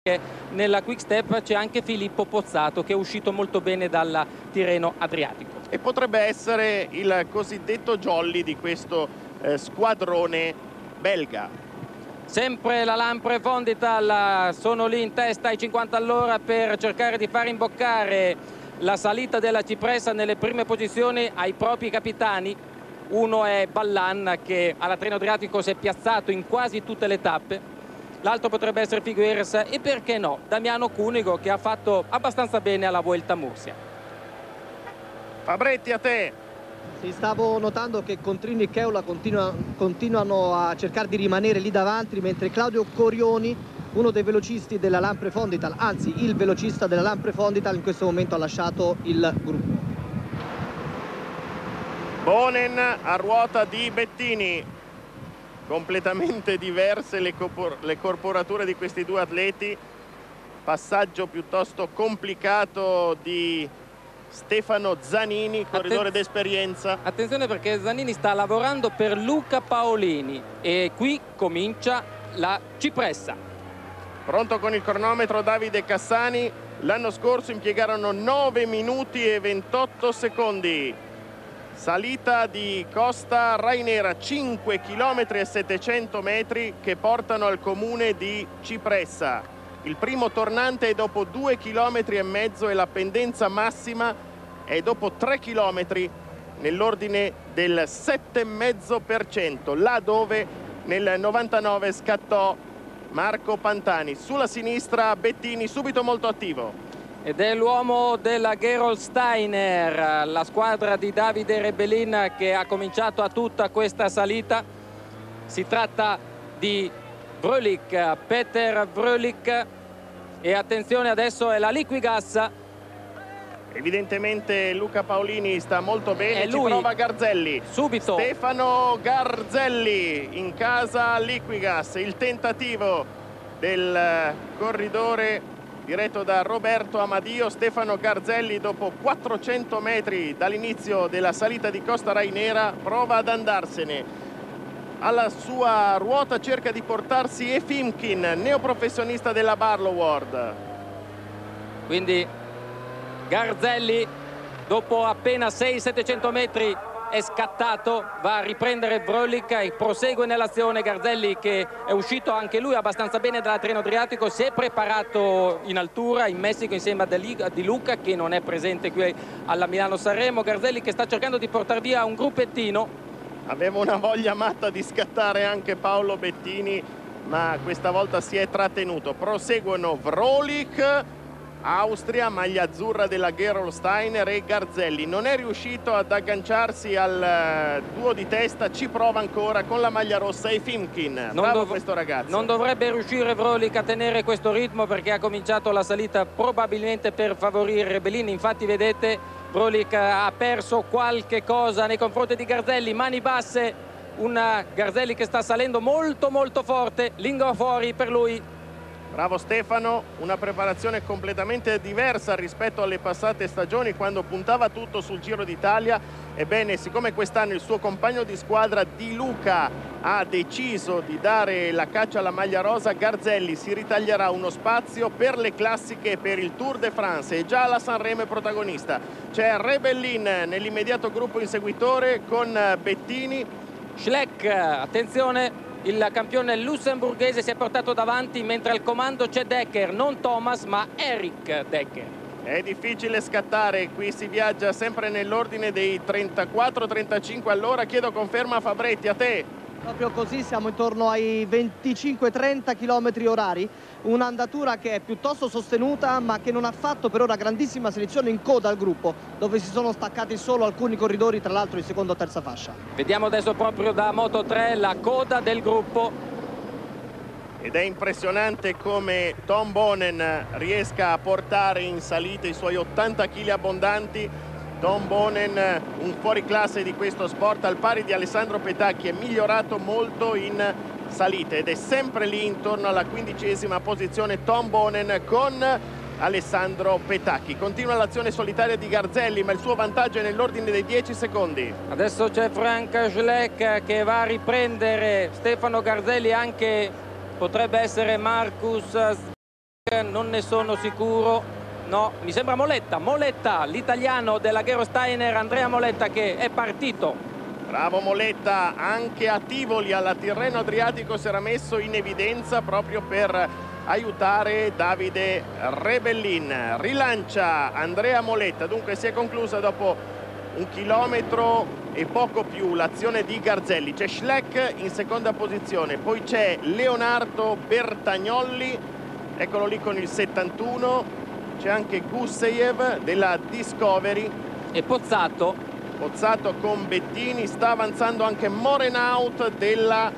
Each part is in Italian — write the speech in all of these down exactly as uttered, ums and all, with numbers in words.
Nella Quick Step c'è anche Filippo Pozzato, che è uscito molto bene dal Tirreno Adriatico. E potrebbe essere il cosiddetto jolly di questo eh, squadrone belga. Sempre la Lampre Fondital sono lì in testa ai cinquanta all'ora per cercare di far imboccare la salita della Cipressa nelle prime posizioni ai propri capitani. Uno è Ballan, che alla Tirreno Adriatico si è piazzato in quasi tutte le tappe. L'altro potrebbe essere Figueres e, perché no, Damiano Cunego, che ha fatto abbastanza bene alla Vuelta a Murcia. Fabretti, a te. Sì, stavo notando che Contrini e Keula continua, continuano a cercare di rimanere lì davanti, mentre Claudio Corioni, uno dei velocisti della Lampre Fondital, anzi il velocista della Lampre Fondital, in questo momento ha lasciato il gruppo. Bonen a ruota di Bettini. Completamente diverse le, le corporature di questi due atleti. Passaggio piuttosto complicato di Stefano Zanini, corridore Attenz d'esperienza. Attenzione, perché Zanini sta lavorando per Luca Paolini e qui comincia la Cipressa. Pronto con il cronometro Davide Cassani. L'anno scorso impiegarono nove minuti e ventotto secondi. Salita di Costa Rainera, cinque chilometri e settecento metri che portano al comune di Cipressa. Il primo tornante è dopo due chilometri e mezzo e la pendenza massima è dopo tre chilometri, nell'ordine del sette virgola cinque per cento, là dove nel novantanove scattò Marco Pantani. Sulla sinistra Bettini, subito molto attivo. Ed è l'uomo della Gerolsteiner, la squadra di Davide Rebellin, che ha cominciato a tutta questa salita. Si tratta di Vrolik, Peter Vrolik, e attenzione, adesso è la Liquigas. Evidentemente Luca Paolini sta molto bene, è ci lui. prova Garzelli. Subito. Stefano Garzelli in casa Liquigas, il tentativo del corridore diretto da Roberto Amadio. Stefano Garzelli, dopo quattrocento metri dall'inizio della salita di Costa Rainera, prova ad andarsene. Alla sua ruota cerca di portarsi Efimkin, neoprofessionista della Barlow World. Quindi Garzelli, dopo appena sei settecento metri, è scattato, va a riprendere Vrolik e prosegue nell'azione. Garzelli, che è uscito anche lui abbastanza bene dalla Tirreno Adriatico, si è preparato in altura in Messico insieme a Di Luca, che non è presente qui alla Milano-Sanremo. Garzelli che sta cercando di portare via un gruppettino. Aveva una voglia matta di scattare anche Paolo Bettini, ma questa volta si è trattenuto. Proseguono Vrolik, Austria, maglia azzurra della Gerolsteiner, e Garzelli. Non è riuscito ad agganciarsi al duo di testa, ci prova ancora con la maglia rossa Efimkin. Bravo questo ragazzo. Non dovrebbe riuscire Vrolik a tenere questo ritmo, perché ha cominciato la salita probabilmente per favorire Rebellin. Infatti vedete, Vrolik ha perso qualche cosa nei confronti di Garzelli. Mani basse, un Garzelli che sta salendo molto molto forte, lingua fuori per lui. Bravo Stefano, una preparazione completamente diversa rispetto alle passate stagioni, quando puntava tutto sul Giro d'Italia. Ebbene, siccome quest'anno il suo compagno di squadra Di Luca ha deciso di dare la caccia alla maglia rosa, Garzelli si ritaglierà uno spazio per le classiche e per il Tour de France, e già la Sanremo è protagonista. C'è Rebellin nell'immediato gruppo inseguitore con Bettini. Schleck, attenzione, il campione lussemburghese si è portato davanti, mentre al comando c'è Decker, non Thomas ma Eric Decker. È difficile scattare, qui si viaggia sempre nell'ordine dei trentaquattro trentacinque all'ora. Chiedo conferma a Fabretti, a te. Proprio così, siamo intorno ai venticinque trenta chilometri orari, un'andatura che è piuttosto sostenuta, ma che non ha fatto per ora grandissima selezione in coda al gruppo, dove si sono staccati solo alcuni corridori, tra l'altro in seconda o terza fascia. Vediamo adesso proprio da Moto tre la coda del gruppo. Ed è impressionante come Tom Bonen riesca a portare in salita i suoi ottanta chili abbondanti. Tom Bonen, un fuoriclasse di questo sport, al pari di Alessandro Petacchi, è migliorato molto in salita ed è sempre lì intorno alla quindicesima posizione Tom Bonen con Alessandro Petacchi. Continua l'azione solitaria di Garzelli, ma il suo vantaggio è nell'ordine dei dieci secondi. Adesso c'è Frank Schleck che va a riprendere Stefano Garzelli, anche potrebbe essere Marcus non ne sono sicuro. No, mi sembra Moletta, Moletta, l'italiano della Gerolsteiner, Andrea Moletta, che è partito. Bravo Moletta, anche a Tivoli alla Tirreno Adriatico si era messo in evidenza proprio per aiutare Davide Rebellin. Rilancia Andrea Moletta, dunque si è conclusa dopo un chilometro e poco più l'azione di Garzelli. C'è Schleck in seconda posizione, poi c'è Leonardo Bertagnolli, eccolo lì con il settantuno. C'è anche Gusseyev della Discovery e Pozzato. Pozzato con Bettini, sta avanzando anche Morenaut della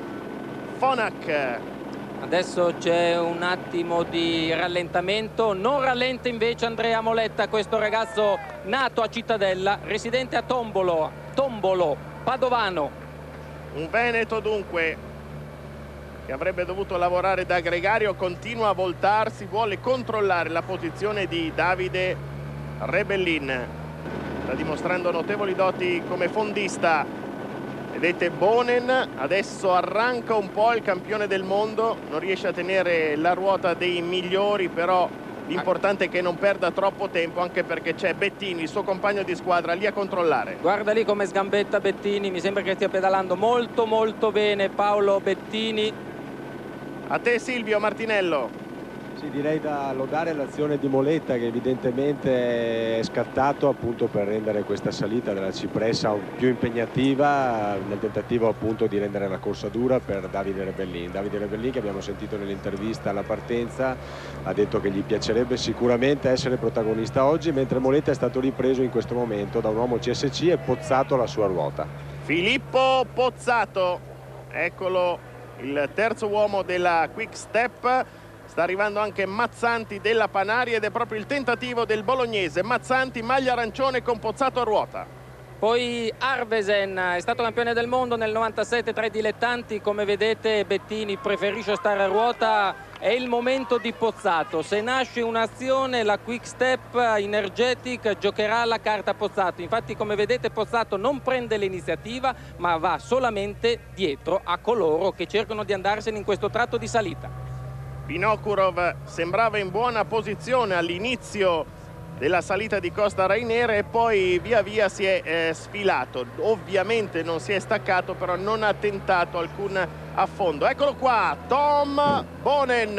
Phonak. Adesso c'è un attimo di rallentamento, non rallenta invece Andrea Moletta, questo ragazzo nato a Cittadella, residente a Tombolo, Tombolo, Padovano. Un Veneto dunque che avrebbe dovuto lavorare da gregario, continua a voltarsi, vuole controllare la posizione di Davide Rebellin. Sta dimostrando notevoli doti come fondista. Vedete Bonen, adesso arranca un po' il campione del mondo, non riesce a tenere la ruota dei migliori, però l'importante è che non perda troppo tempo, anche perché c'è Bettini, il suo compagno di squadra, lì a controllare. Guarda lì come sgambetta Bettini, mi sembra che stia pedalando molto molto bene Paolo Bettini. A te Silvio Martinello. Sì, direi da lodare l'azione di Moletta, che evidentemente è scattato appunto per rendere questa salita della cipressa più impegnativa, nel tentativo appunto di rendere la corsa dura per Davide Rebellin. Davide Rebellin, che abbiamo sentito nell'intervista alla partenza, ha detto che gli piacerebbe sicuramente essere protagonista oggi, mentre Moletta è stato ripreso in questo momento da un uomo C S C e Pozzato alla sua ruota. Filippo Pozzato, eccolo il terzo uomo della Quick Step. Sta arrivando anche Mazzanti della Panari ed è proprio il tentativo del bolognese. Mazzanti, maglia arancione con Pozzato a ruota. Poi Arvesen è stato campione del mondo nel novantasette tra i dilettanti, come vedete Bettini preferisce stare a ruota. È il momento di Pozzato, se nasce un'azione la Quick Step Energetic giocherà la carta Pozzato. Infatti come vedete Pozzato non prende l'iniziativa ma va solamente dietro a coloro che cercano di andarsene in questo tratto di salita. Vinokurov sembrava in buona posizione all'inizio della salita di Costa Rainere e poi via via si è eh, sfilato. Ovviamente non si è staccato, però non ha tentato alcun affondo. Eccolo qua, Tom Bonen,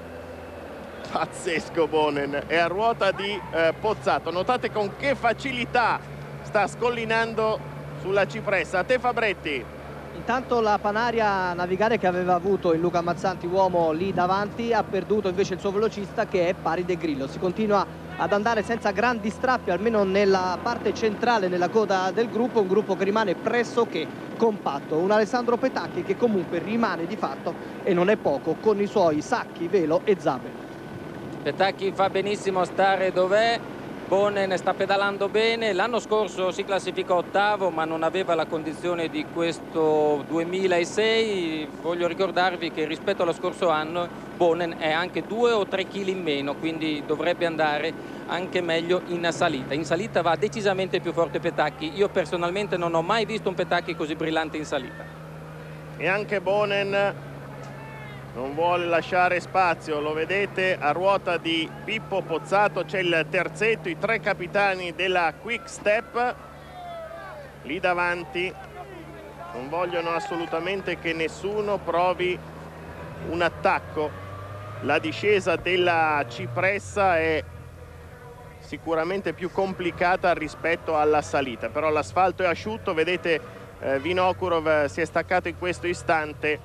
pazzesco Bonen, è a ruota di eh, Pozzato. Notate con che facilità sta scollinando sulla cipressa. A te Fabretti. Intanto la Panaria Navigare, che aveva avuto il Luca Mazzanti uomo lì davanti, ha perduto invece il suo velocista, che è Pari De Grillo. Si continua ad andare senza grandi strappi, almeno nella parte centrale, nella coda del gruppo, un gruppo che rimane pressoché compatto. Un Alessandro Petacchi che comunque rimane di fatto, e non è poco, con i suoi Sacchi, Velo e Zabel. Petacchi fa benissimo a stare dov'è. Bonen sta pedalando bene, l'anno scorso si classificò ottavo ma non aveva la condizione di questo duemilasei. Voglio ricordarvi che rispetto allo scorso anno Bonen è anche due o tre chili in meno, quindi dovrebbe andare anche meglio in salita. In salita va decisamente più forte Petacchi, io personalmente non ho mai visto un Petacchi così brillante in salita. E anche Bonen non vuole lasciare spazio, lo vedete a ruota di Pippo Pozzato, c'è il terzetto, i tre capitani della Quick Step lì davanti, non vogliono assolutamente che nessuno provi un attacco. La discesa della cipressa è sicuramente più complicata rispetto alla salita, però l'asfalto è asciutto, vedete eh, Vinokurov si è staccato in questo istante,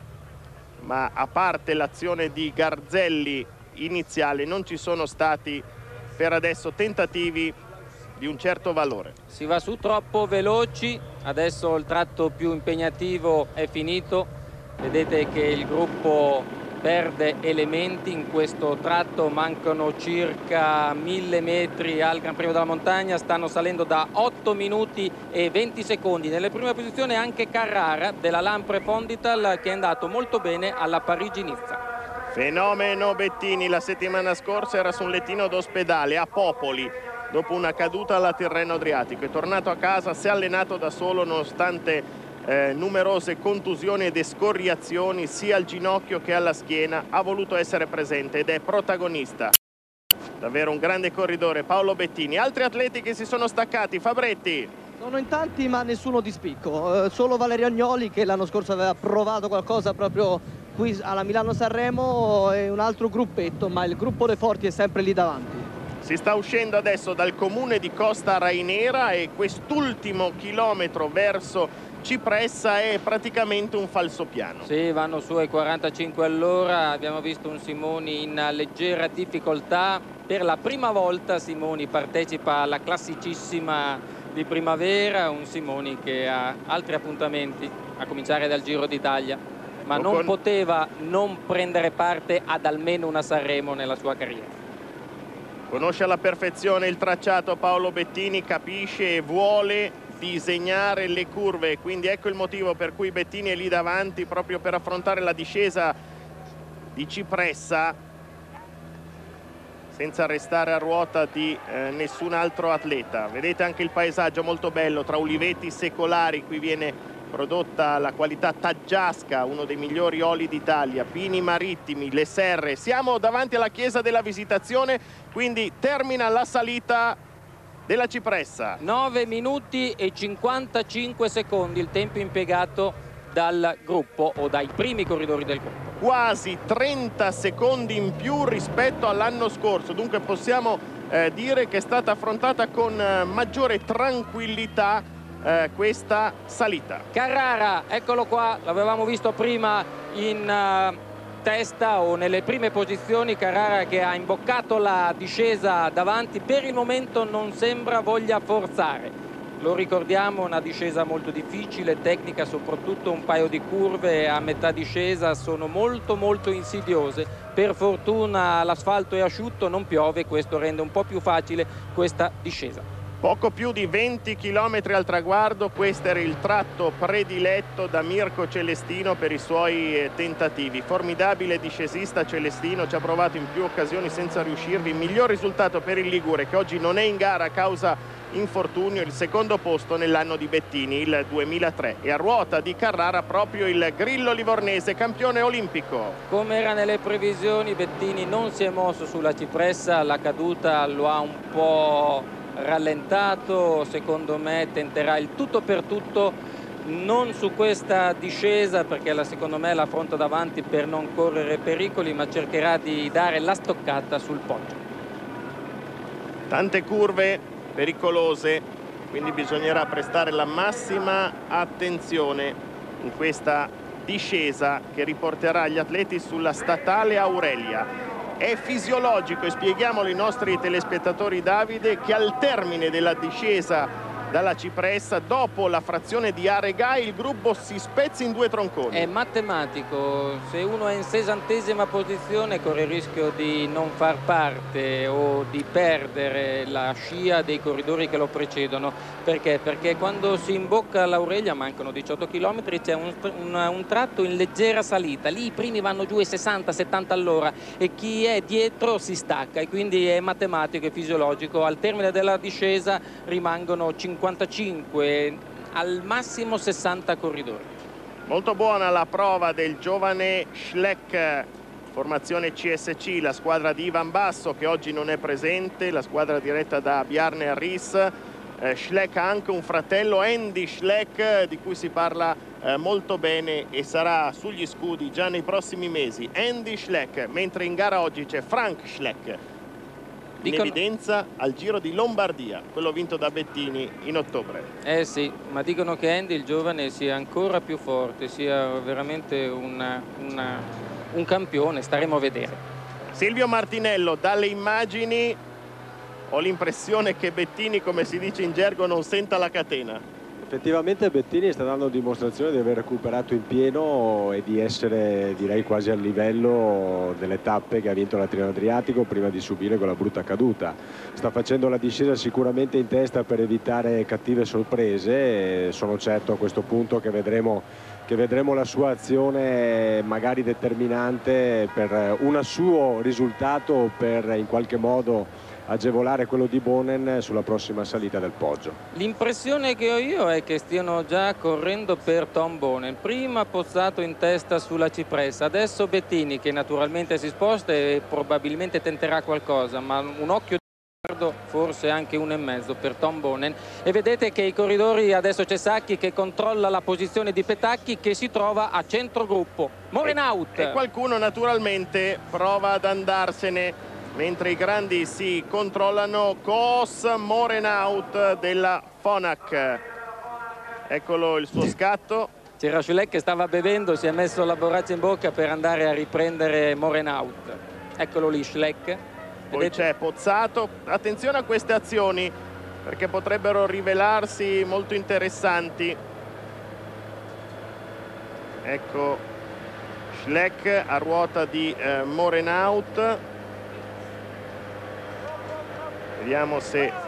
ma a parte l'azione di Garzelli iniziale non ci sono stati per adesso tentativi di un certo valore. Si va su troppo veloci, adesso il tratto più impegnativo è finito, vedete che il gruppo perde elementi in questo tratto, mancano circa mille metri al Gran Premio della Montagna, stanno salendo da otto minuti e venti secondi. Nelle prime posizioni anche Carrara della Lampre Fondital, che è andato molto bene alla Parigi-Nizza. Fenomeno Bettini, la settimana scorsa era su un lettino d'ospedale a Popoli dopo una caduta alla Tirreno Adriatico, è tornato a casa, si è allenato da solo nonostante eh, numerose contusioni ed escoriazioni sia al ginocchio che alla schiena, ha voluto essere presente ed è protagonista. Davvero un grande corridore Paolo Bettini. Altri atleti che si sono staccati, Fabretti. Sono in tanti ma nessuno di spicco, eh, solo Valerio Agnoli che l'anno scorso aveva provato qualcosa proprio qui alla Milano-Sanremo, e un altro gruppetto, ma il gruppo dei forti è sempre lì davanti. Si sta uscendo adesso dal comune di Costa Rainera e quest'ultimo chilometro verso Cipressa è praticamente un falsopiano. Sì, vanno su ai quarantacinque all'ora. Abbiamo visto un Simoni in leggera difficoltà. Per la prima volta Simoni partecipa alla classicissima di primavera, un Simoni che ha altri appuntamenti, a cominciare dal Giro d'Italia, ma non con... poteva non prendere parte ad almeno una Sanremo nella sua carriera. Conosce alla perfezione il tracciato Paolo Bettini, capisce e vuole disegnare le curve, quindi ecco il motivo per cui Bettini è lì davanti, proprio per affrontare la discesa di Cipressa senza restare a ruota di eh, nessun altro atleta. Vedete anche il paesaggio molto bello tra uliveti secolari, qui viene prodotta la qualità Taggiasca, uno dei migliori oli d'Italia, pini marittimi, le serre. Siamo davanti alla chiesa della Visitazione, quindi termina la salita della Cipressa. nove minuti e cinquantacinque secondi il tempo impiegato dal gruppo o dai primi corridori del gruppo. Quasi trenta secondi in più rispetto all'anno scorso, dunque possiamo eh, dire che è stata affrontata con eh, maggiore tranquillità eh, questa salita. Carrara, eccolo qua, l'avevamo visto prima in uh, testa o nelle prime posizioni. Carrara che ha imboccato la discesa davanti, per il momento non sembra voglia forzare. Lo ricordiamo, una discesa molto difficile, tecnica, soprattutto un paio di curve a metà discesa sono molto molto insidiose. Per fortuna l'asfalto è asciutto, non piove, questo rende un po' più facile questa discesa. Poco più di venti chilometri al traguardo, questo era il tratto prediletto da Mirko Celestino per i suoi tentativi. Formidabile discesista Celestino, ci ha provato in più occasioni senza riuscirvi. Miglior risultato per il Ligure, che oggi non è in gara a causa infortunio, il secondo posto nell'anno di Bettini, il duemilatré, e a ruota di Carrara proprio il Grillo Livornese, campione olimpico. Come era nelle previsioni, Bettini non si è mosso sulla Cipressa, la caduta lo ha un po' rallentato, secondo me tenterà il tutto per tutto non su questa discesa, perché la, secondo me la affronta davanti per non correre pericoli, ma cercherà di dare la stoccata sul poggio. Tante curve pericolose, quindi bisognerà prestare la massima attenzione in questa discesa che riporterà gli atleti sulla statale Aurelia. È fisiologico, e spieghiamolo ai nostri telespettatori, Davide, che al termine della discesa dalla Cipressa, dopo la frazione di Aregai, il gruppo si spezzi in due tronconi. È matematico, se uno è in sessantesima posizione corre il rischio di non far parte o di perdere la scia dei corridori che lo precedono. Perché? Perché quando si imbocca l'Aurelia, mancano diciotto chilometri, c'è un, un, un tratto in leggera salita, lì i primi vanno giù ai sessanta settanta all'ora e chi è dietro si stacca, e quindi è matematico e fisiologico. Al termine della discesa rimangono cinquantacinque, al massimo sessanta corridori. Molto buona la prova del giovane Schleck, formazione C S C, la squadra di Ivan Basso che oggi non è presente, la squadra diretta da Bjarne Ries. eh, Schleck ha anche un fratello, Andy Schleck, di cui si parla eh, molto bene e sarà sugli scudi già nei prossimi mesi. Andy Schleck, mentre in gara oggi c'è Frank Schleck in Dicono... evidenza al Giro di Lombardia, quello vinto da Bettini in ottobre. Eh sì, ma dicono che Andy, il giovane, sia ancora più forte, sia veramente una, una, un campione, staremo a vedere. Silvio Martinello, dalle immagini ho l'impressione che Bettini, come si dice in gergo, non senta la catena. Effettivamente Bettini sta dando dimostrazione di aver recuperato in pieno e di essere, direi, quasi al livello delle tappe che ha vinto la Tirreno Adriatico prima di subire quella brutta caduta. Sta facendo la discesa sicuramente in testa per evitare cattive sorprese, e sono certo a questo punto che vedremo, che vedremo la sua azione magari determinante per un suo risultato o per in qualche modo agevolare quello di Bonen sulla prossima salita del Poggio. L'impressione che ho io è che stiano già correndo per Tom Bonen. Prima Pozzato in testa sulla cipressa, adesso Bettini che naturalmente si sposta e probabilmente tenterà qualcosa, ma un occhio forse anche uno e mezzo per Tom Bonen. E vedete che i corridori, adesso c'è Sacchi che controlla la posizione di Petacchi che si trova a centrogruppo. Morenaut e, e qualcuno naturalmente prova ad andarsene mentre i grandi si controllano. Koos Morenaut della Phonak, eccolo il suo scatto. C'era Schleck che stava bevendo, si è messo la borraccia in bocca per andare a riprendere Morenaut. Eccolo lì Schleck. Poi c'è Pozzato. Attenzione a queste azioni perché potrebbero rivelarsi molto interessanti. Ecco Schleck a ruota di eh, Morenaut. Vediamo se il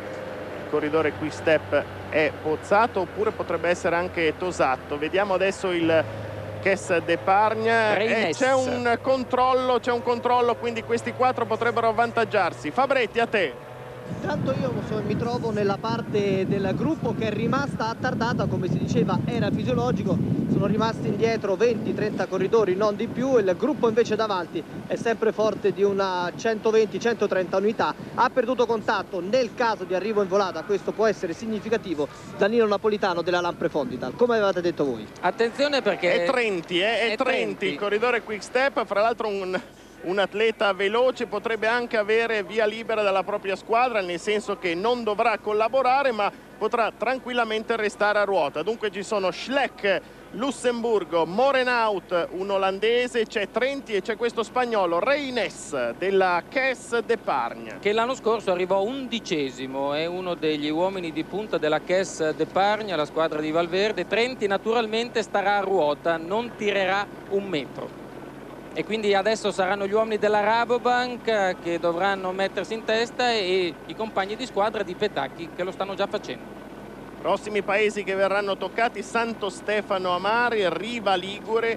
corridore Quick Step è Pozzato oppure potrebbe essere anche Tosatto. Vediamo adesso il Caisse d'Epargne. Eh, c'è un controllo, c'è un controllo, quindi questi quattro potrebbero avvantaggiarsi. Fabretti, a te. Intanto io mi trovo nella parte del gruppo che è rimasta attardata, come si diceva era fisiologico, sono rimasti indietro venti trenta corridori, non di più. Il gruppo invece davanti è sempre forte di una centoventi centotrenta unità, ha perduto contatto nel caso di arrivo in volata, questo può essere significativo. Danilo Napolitano della Lampre Fondital, come avevate detto voi. Attenzione perché è Trenti, eh? è, è Trenti, Trenti il corridore Quick Step, fra l'altro un... un atleta veloce, potrebbe anche avere via libera dalla propria squadra, nel senso che non dovrà collaborare ma potrà tranquillamente restare a ruota. Dunque ci sono Schleck, Lussemburgo, Morenaut, un olandese, c'è Trenti e c'è questo spagnolo Reines della Caisse d'Epargne, che l'anno scorso arrivò undicesimo, è uno degli uomini di punta della Caisse d'Epargne, la squadra di Valverde. Trenti naturalmente starà a ruota, non tirerà un metro. E quindi adesso saranno gli uomini della Rabobank che dovranno mettersi in testa e i compagni di squadra di Petacchi che lo stanno già facendo. Prossimi paesi che verranno toccati: Santo Stefano Amari, Riva Ligure,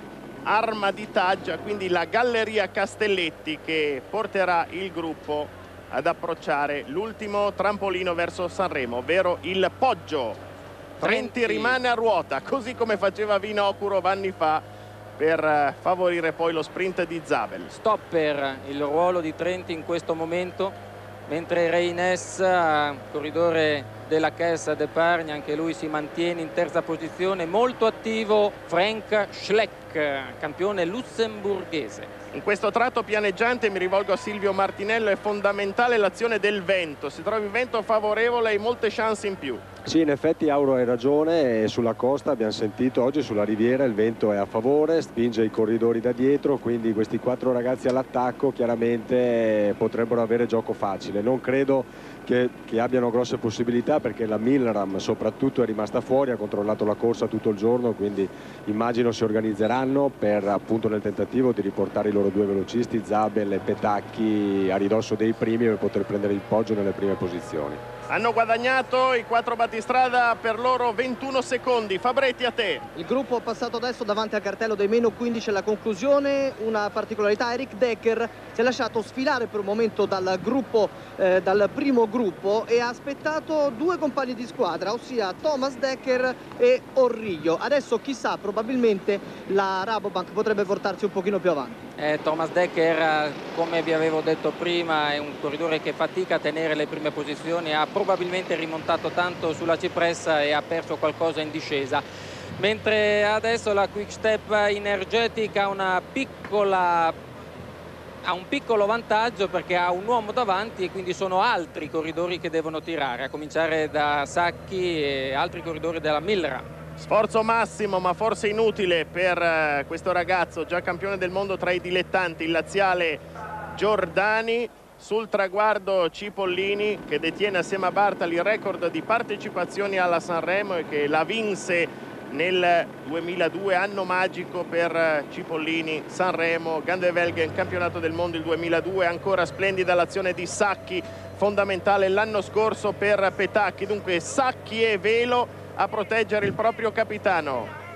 Arma di Taggia, quindi la Galleria Castelletti che porterà il gruppo ad approcciare l'ultimo trampolino verso Sanremo, ovvero il Poggio. Trenti, Trenti rimane a ruota, così come faceva Vinokurov anni fa, per favorire poi lo sprint di Zabel. Stopper il ruolo di Trenti in questo momento, mentre Reines, corridore della Caisse d'Epargne, anche lui si mantiene in terza posizione. Molto attivo Frank Schleck, campione lussemburghese. In questo tratto pianeggiante, mi rivolgo a Silvio Martinello, è fondamentale l'azione del vento. Se trovi vento favorevole hai molte chance in più. Sì, in effetti Auro hai ragione, e sulla costa abbiamo sentito oggi, sulla riviera il vento è a favore, spinge i corridori da dietro, quindi questi quattro ragazzi all'attacco chiaramente potrebbero avere gioco facile. Non credo che, che abbiano grosse possibilità, perché la Milram soprattutto è rimasta fuori, ha controllato la corsa tutto il giorno, quindi immagino si organizzeranno per, appunto, nel tentativo di riportare i loro due velocisti, Zabel e Petacchi, a ridosso dei primi per poter prendere il Poggio nelle prime posizioni. Hanno guadagnato i quattro battistrada per loro ventuno secondi. Fabretti, a te. Il gruppo è passato adesso davanti al cartello dei meno quindici alla conclusione. Una particolarità: Eric Decker si è lasciato sfilare per un momento dal gruppo, eh, dal primo gruppo, e ha aspettato due compagni di squadra, ossia Thomas Decker e Orrillo. Adesso chissà, probabilmente la Rabobank potrebbe portarsi un pochino più avanti. Eh, Thomas Decker, come vi avevo detto prima, è un corridore che fatica a tenere le prime posizioni, ha probabilmente rimontato tanto sulla cipressa e ha perso qualcosa in discesa, mentre adesso la Quick Step Energetic ha una piccola ha un piccolo vantaggio perché ha un uomo davanti e quindi sono altri corridori che devono tirare, a cominciare da Sacchi e altri corridori della Milram. Sforzo massimo, ma forse inutile, per questo ragazzo già campione del mondo tra i dilettanti, il laziale Giordani. Sul traguardo Cipollini, che detiene assieme a Bartali il record di partecipazioni alla Sanremo e che la vinse nel duemiladue, anno magico per Cipollini. Sanremo, Gandevelgen, campionato del mondo il duemiladue. Ancora splendida l'azione di Sacchi, fondamentale l'anno scorso per Petacchi. Dunque Sacchi e Velo a proteggere il proprio capitano.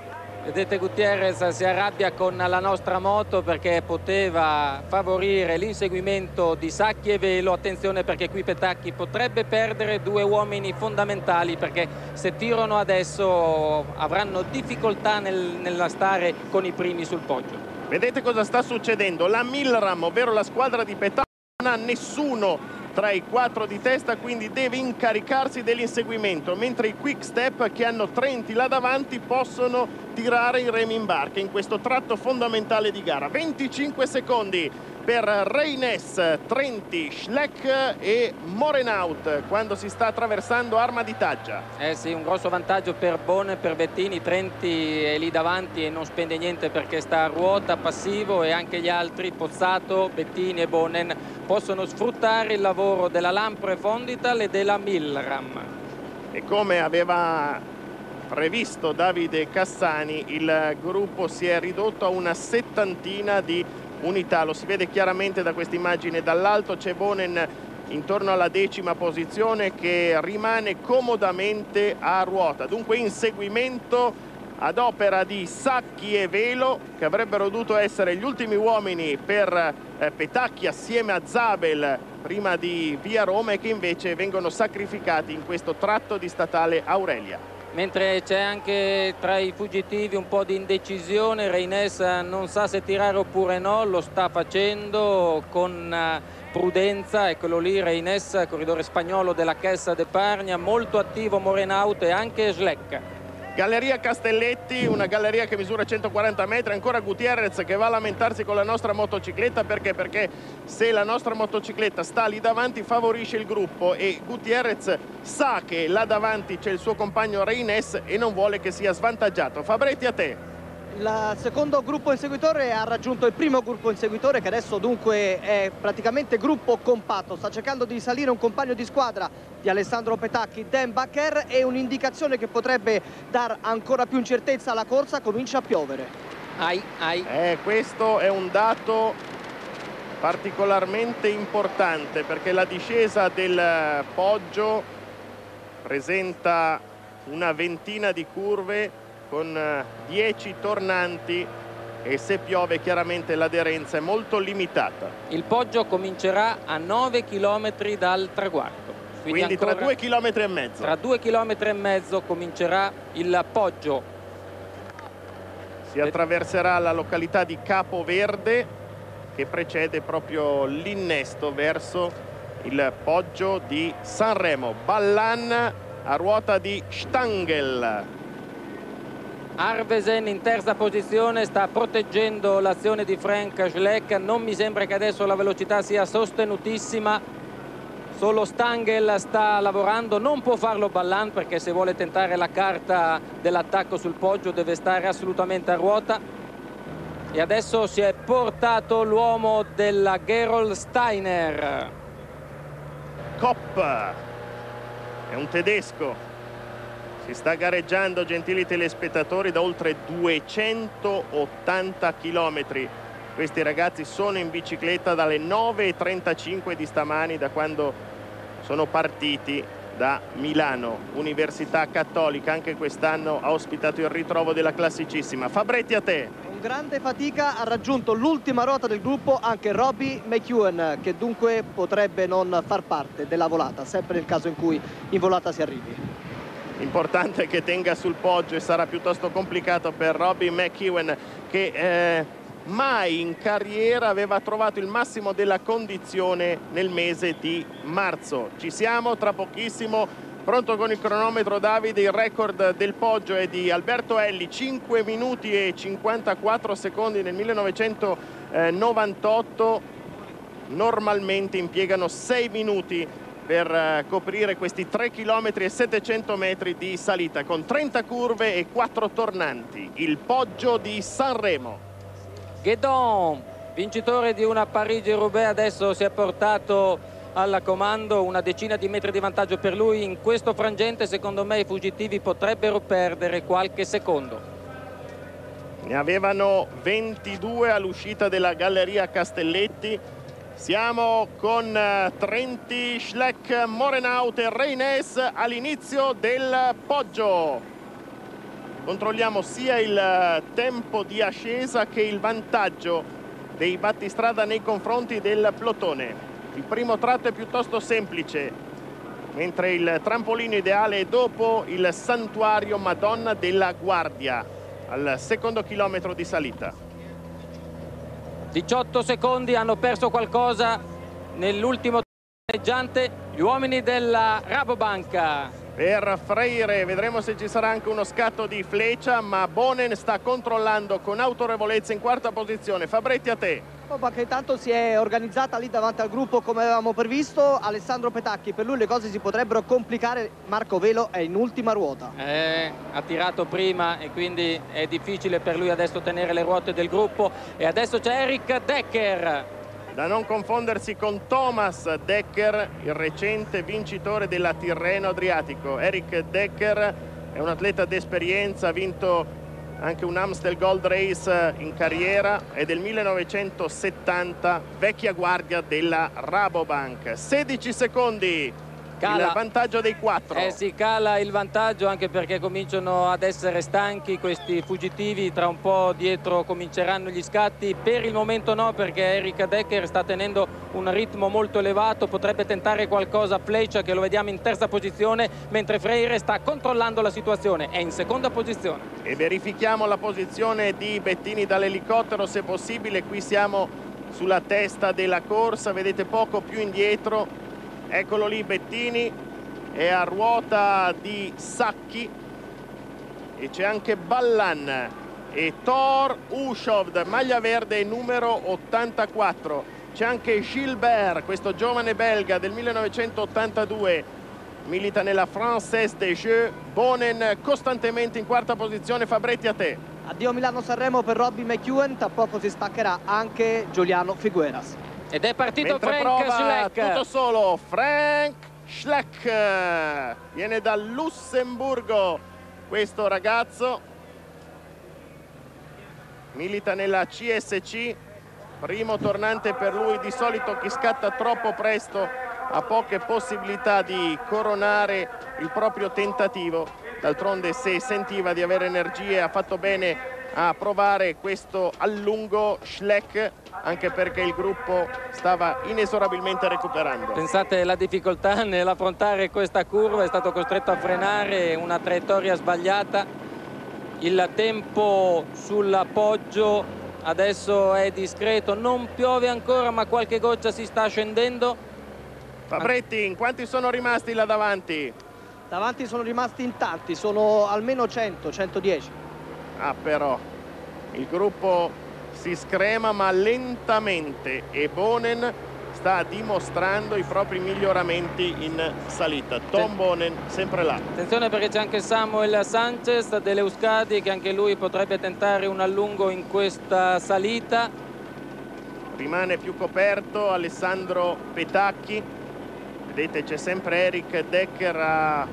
Vedete, Gutierrez si arrabbia con la nostra moto perché poteva favorire l'inseguimento di Sacchi e Velo. Attenzione, perché qui Petacchi potrebbe perdere due uomini fondamentali, perché se tirano adesso avranno difficoltà nel, nella stare con i primi sul poggio. Vedete cosa sta succedendo? La Milram, ovvero la squadra di Petacchi, non ha nessuno tra i quattro di testa, quindi deve incaricarsi dell'inseguimento, mentre i Quick Step, che hanno Trenti là davanti, possono tirare i remi in barca in questo tratto fondamentale di gara. venticinque secondi per Reines, Trenti, Schleck e Morenaut quando si sta attraversando Arma di Taggia. Eh sì, un grosso vantaggio per Bonen, per Bettini. Trenti è lì davanti e non spende niente perché sta a ruota, passivo, e anche gli altri, Pozzato, Bettini e Bonen, possono sfruttare il lavoro della Lampre Fondital e della Milram. E come aveva previsto Davide Cassani, il gruppo si è ridotto a una settantina di unità. Lo si vede chiaramente da questa immagine dall'alto. C'è Bonen intorno alla decima posizione che rimane comodamente a ruota. Dunque inseguimento ad opera di Sacchi e Velo, che avrebbero dovuto essere gli ultimi uomini per eh, Petacchi assieme a Zabel prima di Via Roma, e che invece vengono sacrificati in questo tratto di statale Aurelia. Mentre c'è anche tra i fuggitivi un po' di indecisione. Reines non sa se tirare oppure no, lo sta facendo con prudenza. Eccolo lì Reines, corridore spagnolo della Caisse d'Epargne, molto attivo Morenaut e anche Schleck. Galleria Castelletti, una galleria che misura centoquaranta metri, ancora Gutierrez che va a lamentarsi con la nostra motocicletta. Perché? Perché se la nostra motocicletta sta lì davanti favorisce il gruppo, e Gutierrez sa che là davanti c'è il suo compagno Reines e non vuole che sia svantaggiato. Fabretti, a te. Il secondo gruppo inseguitore ha raggiunto il primo gruppo inseguitore, che adesso dunque è praticamente gruppo compatto. Sta cercando di salire un compagno di squadra di Alessandro Petacchi, Dan Bacher, e un'indicazione che potrebbe dar ancora più incertezza alla corsa: comincia a piovere. Ai, ai. Eh, questo è un dato particolarmente importante, perché la discesa del Poggio presenta una ventina di curve con dieci tornanti, e se piove chiaramente l'aderenza è molto limitata. Il Poggio comincerà a nove chilometri dal traguardo. Quindi, Quindi tra due chilometri e mezzo. Tra due chilometri e mezzo comincerà il Poggio. Si attraverserà la località di Capoverde, che precede proprio l'innesto verso il Poggio di Sanremo. Ballan a ruota di Stangl. Arvesen in terza posizione sta proteggendo l'azione di Frank Schleck. Non mi sembra che adesso la velocità sia sostenutissima, solo Stangl sta lavorando. Non può farlo Ballan, perché se vuole tentare la carta dell'attacco sul Poggio deve stare assolutamente a ruota. E adesso si è portato l'uomo della Gerolsteiner. Kopp è un tedesco. Si sta gareggiando, gentili telespettatori, da oltre duecentottanta chilometri. Questi ragazzi sono in bicicletta dalle nove e trentacinque di stamani, da quando sono partiti da Milano. Università Cattolica anche quest'anno ha ospitato il ritrovo della classicissima. Fabretti, a te. Con grande fatica ha raggiunto l'ultima ruota del gruppo anche Robbie McEwen, che dunque potrebbe non far parte della volata, sempre nel caso in cui in volata si arrivi. Importante che tenga sul Poggio, e sarà piuttosto complicato per Robbie McEwen, che eh, mai in carriera aveva trovato il massimo della condizione nel mese di marzo. Ci siamo, tra pochissimo. Pronto con il cronometro Davide. Il record del Poggio è di Alberto Elli, cinque minuti e cinquantaquattro secondi nel millenovecentonovantotto. Normalmente impiegano sei minuti per coprire questi tre chilometri e settecento metri di salita, con trenta curve e quattro tornanti. Il Poggio di Sanremo. Guedon, vincitore di una Parigi-Roubaix, adesso si è portato al comando, una decina di metri di vantaggio per lui. In questo frangente secondo me i fuggitivi potrebbero perdere qualche secondo. Ne avevano ventidue all'uscita della Galleria Castelletti. Siamo con Trenti, Schleck, Morenaut e Reines all'inizio del Poggio. Controlliamo sia il tempo di ascesa che il vantaggio dei battistrada nei confronti del plotone. Il primo tratto è piuttosto semplice, mentre il trampolino ideale è dopo il santuario Madonna della Guardia, al secondo chilometro di salita. diciotto secondi, hanno perso qualcosa nell'ultimo tratto gli uomini della Rabobank. Per Freire vedremo se ci sarà anche uno scatto di fleccia, ma Bonen sta controllando con autorevolezza in quarta posizione. Fabretti, a te. Roba che intanto si è organizzata lì davanti al gruppo come avevamo previsto. Alessandro Petacchi, per lui le cose si potrebbero complicare. Marco Velo è in ultima ruota. Eh, ha tirato prima e quindi è difficile per lui adesso tenere le ruote del gruppo. E adesso c'è Eric Decker. Da non confondersi con Thomas Decker, il recente vincitore della Tirreno Adriatico. Eric Decker è un atleta d'esperienza, ha vinto anche un Amstel Gold Race in carriera, è del millenovecentosettanta, vecchia guardia della Rabobank. sedici secondi. Cala. Il vantaggio dei quattro. Eh sì, cala il vantaggio, anche perché cominciano ad essere stanchi questi fuggitivi. Tra un po' dietro cominceranno gli scatti. Per il momento no, perché Eric Decker sta tenendo un ritmo molto elevato. Potrebbe tentare qualcosa Fleccia, che lo vediamo in terza posizione, mentre Freire sta controllando la situazione, è in seconda posizione. E verifichiamo la posizione di Bettini dall'elicottero se possibile. Qui siamo sulla testa della corsa, vedete poco più indietro. Eccolo lì Bettini, è a ruota di Sacchi e c'è anche Ballan e Thor Hushovd, maglia verde numero ottantaquattro. C'è anche Gilbert, questo giovane belga del millenovecentottantadue, milita nella Française des Jeux. Bonen costantemente in quarta posizione. Fabretti, a te. Addio Milano-Sanremo per Robbie McEwen, tra poco si staccherà anche Giuliano Figueras. Ed è partito Mentre Frank prova Schleck. tutto solo Frank Schleck, viene dal Lussemburgo questo ragazzo, milita nella C S C, primo tornante per lui. Di solito chi scatta troppo presto ha poche possibilità di coronare il proprio tentativo. D'altronde, se sentiva di avere energie, ha fatto bene a provare questo allungo Schleck, anche perché il gruppo stava inesorabilmente recuperando. Pensate alla difficoltà nell'affrontare questa curva, è stato costretto a frenare, una traiettoria sbagliata. Il tempo sull'appoggio adesso è discreto, non piove ancora ma qualche goccia si sta scendendo. Fabretti, in quanti sono rimasti là davanti? Davanti sono rimasti in tanti, sono almeno cento, centodieci. Ah, però il gruppo si screma ma lentamente e Bonen sta dimostrando i propri miglioramenti in salita. Tom Bonen sempre là. Attenzione, perché c'è anche Samuel Sanchez dell'Euskadi, che anche lui potrebbe tentare un allungo in questa salita. Rimane più coperto Alessandro Petacchi. Vedete, c'è sempre Eric Decker a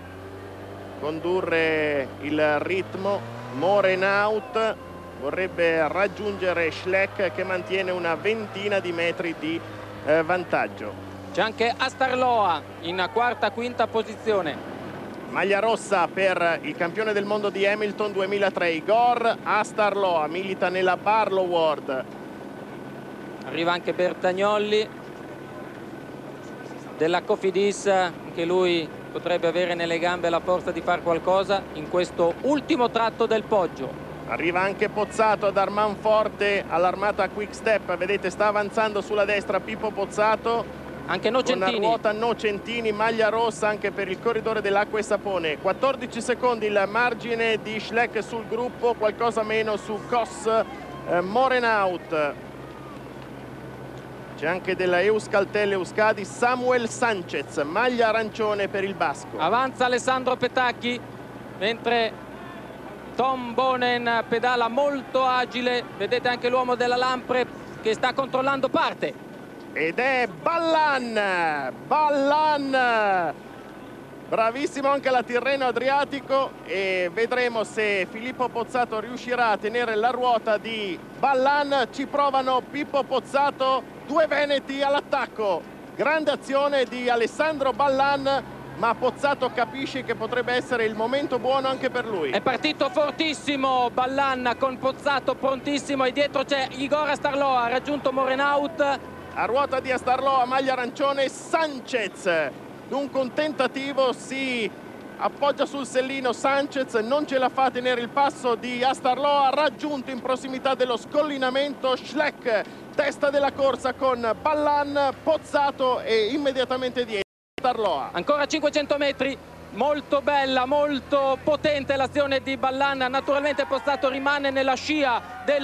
condurre il ritmo. Morenaut vorrebbe raggiungere Schleck, che mantiene una ventina di metri di eh, vantaggio. C'è anche Astarloa in quarta, quinta posizione. Maglia rossa per il campione del mondo di Hamilton duemilatré, Igor Astarloa, milita nella Barlow World. Arriva anche Bertagnolli della Cofidis, anche lui potrebbe avere nelle gambe la forza di fare qualcosa in questo ultimo tratto del Poggio. Arriva anche Pozzato ad Armanforte all'Armata Quick Step, vedete sta avanzando sulla destra Pippo Pozzato, anche Nocentini, con a ruota Nocentini, maglia rossa anche per il corridore dell'acqua e sapone. Quattordici secondi il margine di Schleck sul gruppo, qualcosa meno su Kos eh, Morenaut. C'è anche della Euskaltel Euskadi Samuel Sanchez, maglia arancione per il basco. Avanza Alessandro Petacchi, mentre Tom Bonen pedala molto agile. Vedete anche l'uomo della Lampre che sta controllando parte. Ed è Ballan, Ballan, bravissimo anche la Tirreno Adriatico, e vedremo se Filippo Pozzato riuscirà a tenere la ruota di Ballan. Ci provano Pippo Pozzato, due veneti all'attacco. Grande azione di Alessandro Ballan, ma Pozzato capisce che potrebbe essere il momento buono anche per lui. È partito fortissimo Ballan con Pozzato prontissimo e dietro c'è Igor Astarloa, ha raggiunto Morenaut. A ruota di Astarloa, maglia arancione, Sanchez. Dunque un tentativo, si appoggia sul sellino Sanchez, non ce la fa a tenere il passo di Astarloa, raggiunto in prossimità dello scollinamento Schleck, testa della corsa con Ballan, Pozzato e immediatamente dietro Astarloa. Ancora cinquecento metri, molto bella, molto potente l'azione di Ballan, naturalmente Pozzato rimane nella scia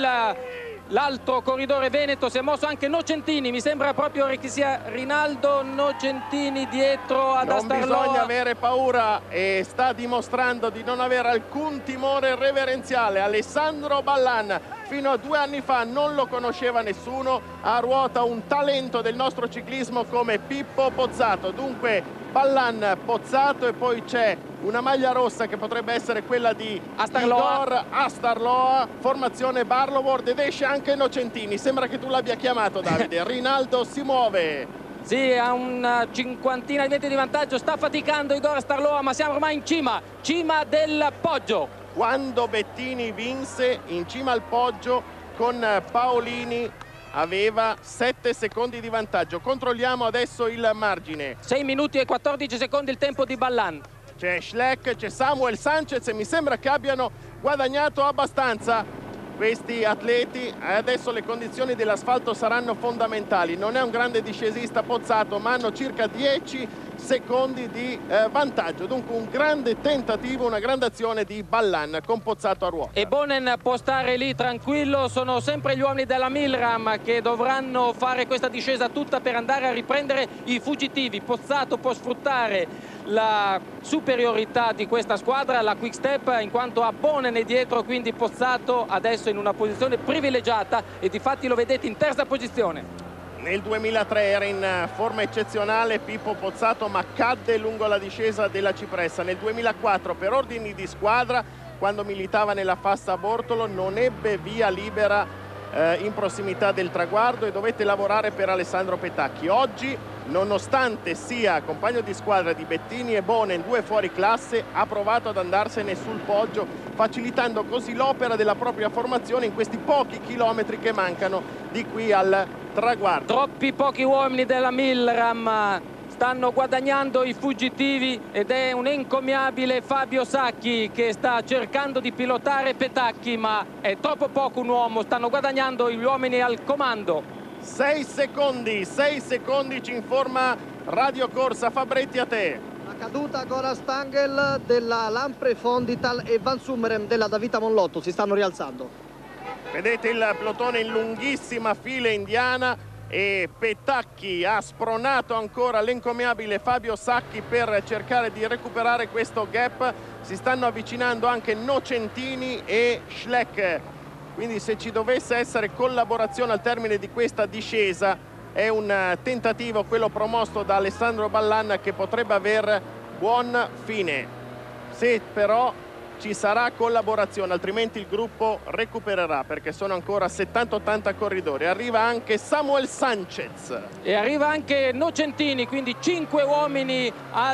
dell'altro corridore veneto, si è mosso anche Nocentini, mi sembra proprio che sia Rinaldo Nocentini dietro ad non Astarloa. Non bisogna avere paura e sta dimostrando di non avere alcun timore reverenziale. Alessandro Ballan fino a due anni fa non lo conosceva nessuno, ha a ruota un talento del nostro ciclismo come Pippo Pozzato. Dunque Ballan, Pozzato e poi c'è una maglia rossa che potrebbe essere quella di Astarloa. Igor Astarloa, formazione Barloworld, ed esce anche Nocentini. Sembra che tu l'abbia chiamato, Davide. Rinaldo si muove. Sì, ha una cinquantina di metri di vantaggio, sta faticando Igor Astarloa, ma siamo ormai in cima, cima del poggio. Quando Bettini vinse in cima al poggio con Paolini aveva sette secondi di vantaggio. Controlliamo adesso il margine. sei minuti e quattordici secondi il tempo di Ballan. C'è Schleck, c'è Samuel Sanchez e mi sembra che abbiano guadagnato abbastanza questi atleti. Adesso le condizioni dell'asfalto saranno fondamentali. Non è un grande discesista Pozzato, ma hanno circa dieci secondi di eh, vantaggio. Dunque un grande tentativo, una grande azione di Ballan con Pozzato a ruota. E Bonen può stare lì tranquillo, sono sempre gli uomini della Milram che dovranno fare questa discesa tutta per andare a riprendere i fuggitivi. Pozzato può sfruttare la superiorità di questa squadra, la Quick Step, in quanto ha Bonen dietro, quindi Pozzato adesso in una posizione privilegiata e difatti lo vedete in terza posizione. Nel duemilatré era in forma eccezionale Pippo Pozzato, ma cadde lungo la discesa della Cipressa. Nel duemilaquattro, per ordini di squadra, quando militava nella Fassa Bortolo, non ebbe via libera eh, in prossimità del traguardo e dovette lavorare per Alessandro Petacchi. Oggi, nonostante sia compagno di squadra di Bettini e Bonen, due fuori classe, ha provato ad andarsene sul poggio, facilitando così l'opera della propria formazione in questi pochi chilometri che mancano di qui al traguardo. Troppi pochi uomini della Milram stanno guadagnando i fuggitivi ed è un encomiabile Fabio Sacchi che sta cercando di pilotare Petacchi, ma è troppo poco un uomo, stanno guadagnando gli uomini al comando. sei secondi, sei secondi ci informa Radio Corsa. Fabretti, a te. La caduta Goran Stangl della Lampre Fondital e Van Summeren della Davita Monlotto si stanno rialzando. Vedete il plotone in lunghissima fila indiana e Petacchi ha spronato ancora l'encomiabile Fabio Sacchi per cercare di recuperare questo gap. Si stanno avvicinando anche Nocentini e Schleck. Quindi se ci dovesse essere collaborazione al termine di questa discesa è un tentativo, quello promosso da Alessandro Ballan, che potrebbe aver buon fine. Se però ci sarà collaborazione, altrimenti il gruppo recupererà, perché sono ancora settanta ottanta corridori. Arriva anche Samuel Sanchez e arriva anche Nocentini, quindi cinque uomini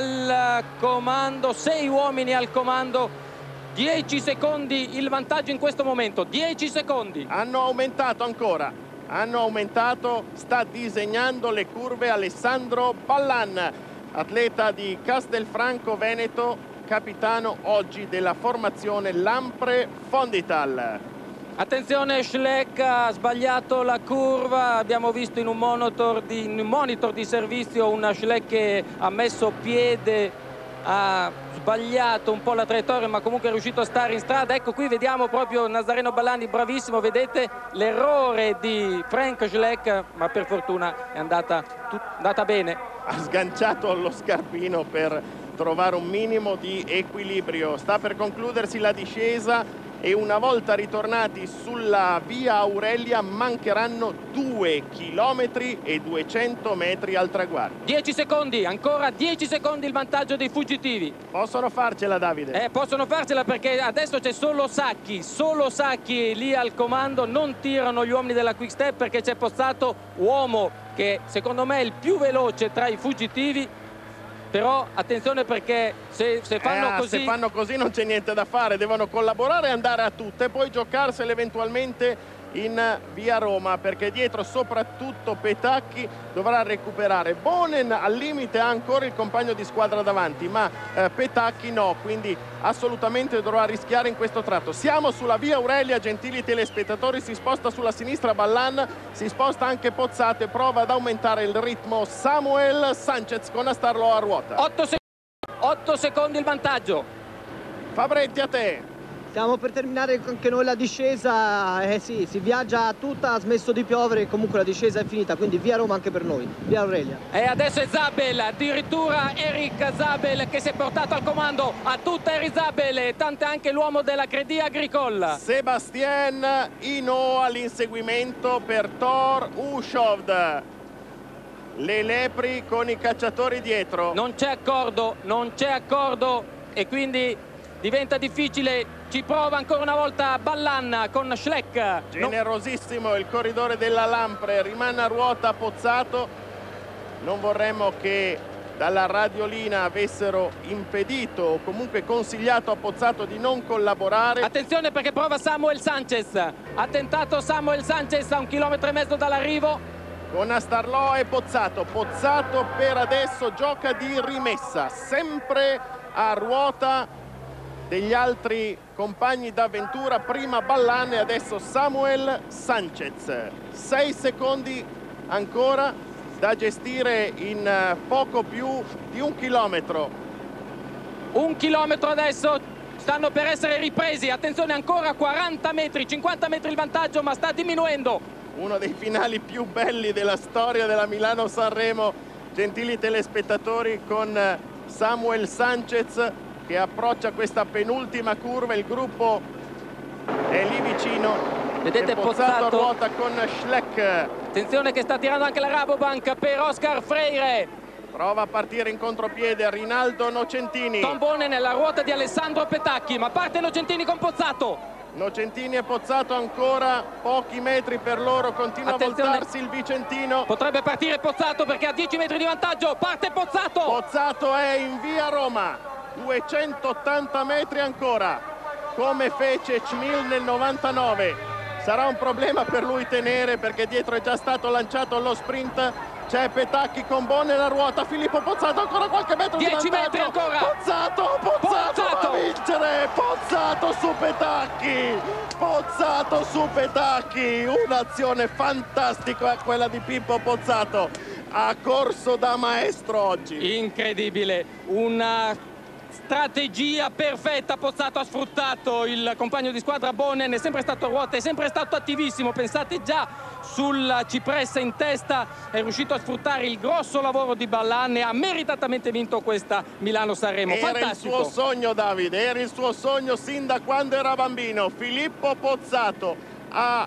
al comando, sei uomini al comando. dieci secondi il vantaggio in questo momento, dieci secondi. Hanno aumentato ancora, hanno aumentato, sta disegnando le curve Alessandro Ballan, atleta di Castelfranco Veneto, capitano oggi della formazione Lampre Fondital. Attenzione, Schleck ha sbagliato la curva, abbiamo visto in un monitor di, in un monitor di servizio una Schleck che ha messo piede, ha sbagliato un po' la traiettoria, ma comunque è riuscito a stare in strada. Ecco, qui vediamo proprio Nazareno Ballani, bravissimo, vedete l'errore di Frank Schleck, ma per fortuna è andata, tut, andata bene. Ha sganciato lo scarpino per trovare un minimo di equilibrio. Sta per concludersi la discesa e una volta ritornati sulla via Aurelia mancheranno due chilometri e duecento metri al traguardo. dieci secondi, ancora dieci secondi il vantaggio dei fuggitivi. Possono farcela, Davide? Eh, possono farcela, perché adesso c'è solo Sacchi, solo Sacchi lì al comando, non tirano gli uomini della Quick Step perché c'è Pozzato, uomo che secondo me è il più veloce tra i fuggitivi. però attenzione perché se, se fanno eh, così se fanno così non c'è niente da fare, devono collaborare e andare a tutte e poi giocarsele eventualmente in via Roma, perché dietro soprattutto Petacchi dovrà recuperare. Bonen al limite ha ancora il compagno di squadra davanti, ma eh, Petacchi no, quindi assolutamente dovrà rischiare in questo tratto. Siamo sulla via Aurelia, gentili telespettatori, si sposta sulla sinistra Ballan, si sposta anche Pozzato e prova ad aumentare il ritmo Samuel Sanchez con Astarlo a ruota. otto secondi il vantaggio. Fabretti, a te. Stiamo per terminare anche noi la discesa, eh sì, si viaggia tutta, ha smesso di piovere, comunque la discesa è finita, quindi via Roma anche per noi, via Aurelia. E adesso è Zabel, addirittura Eric Zabel che si è portato al comando, a tutta Eric Zabel, tanto anche l'uomo della Crédit Agricole. Sébastien Hinault all'inseguimento per Thor Hushovd. Le lepri con i cacciatori dietro. Non c'è accordo, non c'è accordo e quindi diventa difficile. Ci prova ancora una volta Ballan con Schleck. Generosissimo no. Il corridore della Lampre, rimane a ruota Pozzato. Non vorremmo che dalla radiolina avessero impedito o comunque consigliato a Pozzato di non collaborare. Attenzione perché prova Samuel Sanchez. Ha tentato Samuel Sanchez a un chilometro e mezzo dall'arrivo. Con Astarlo e Pozzato. Pozzato per adesso gioca di rimessa, sempre a ruota degli altri compagni d'avventura, prima Ballan e adesso Samuel Sanchez. Sei secondi ancora da gestire in poco più di un chilometro. Un chilometro adesso, stanno per essere ripresi, attenzione ancora quaranta metri, cinquanta metri il vantaggio ma sta diminuendo. Uno dei finali più belli della storia della Milano-Sanremo, gentili telespettatori, con Samuel Sanchez che approccia questa penultima curva, il gruppo è lì vicino. Vedete Pozzato, Pozzato ruota con Schleck. Attenzione che sta tirando anche la Rabobank per Oscar Freire. Prova a partire in contropiede Rinaldo Nocentini. Tom Bonen nella ruota di Alessandro Petacchi, ma parte Nocentini con Pozzato. Nocentini e Pozzato ancora pochi metri per loro, continua Attenzione. a voltarsi il vicentino. Potrebbe partire Pozzato perché ha dieci metri di vantaggio, parte Pozzato. Pozzato è in via Roma. duecentottanta metri ancora, come fece Cmil nel novantanove. Sarà un problema per lui tenere perché dietro è già stato lanciato lo sprint. C'è Petacchi con Bonen nella ruota, Filippo Pozzato ancora qualche metro di vantaggio. dieci metri ancora. Pozzato, Pozzato, Pozzato. Va a vincere. Pozzato su Petacchi. Pozzato su Petacchi. Un'azione fantastica quella di Pippo Pozzato. Ha corso da maestro oggi. Incredibile, una strategia perfetta. Pozzato ha sfruttato il compagno di squadra Bonen, è sempre stato a ruota, è sempre stato attivissimo, pensate già sulla cipressa in testa, è riuscito a sfruttare il grosso lavoro di Ballan e ha meritatamente vinto questa Milano-Sanremo. Era Fantastico. il suo sogno, Davide, era il suo sogno sin da quando era bambino. Filippo Pozzato ha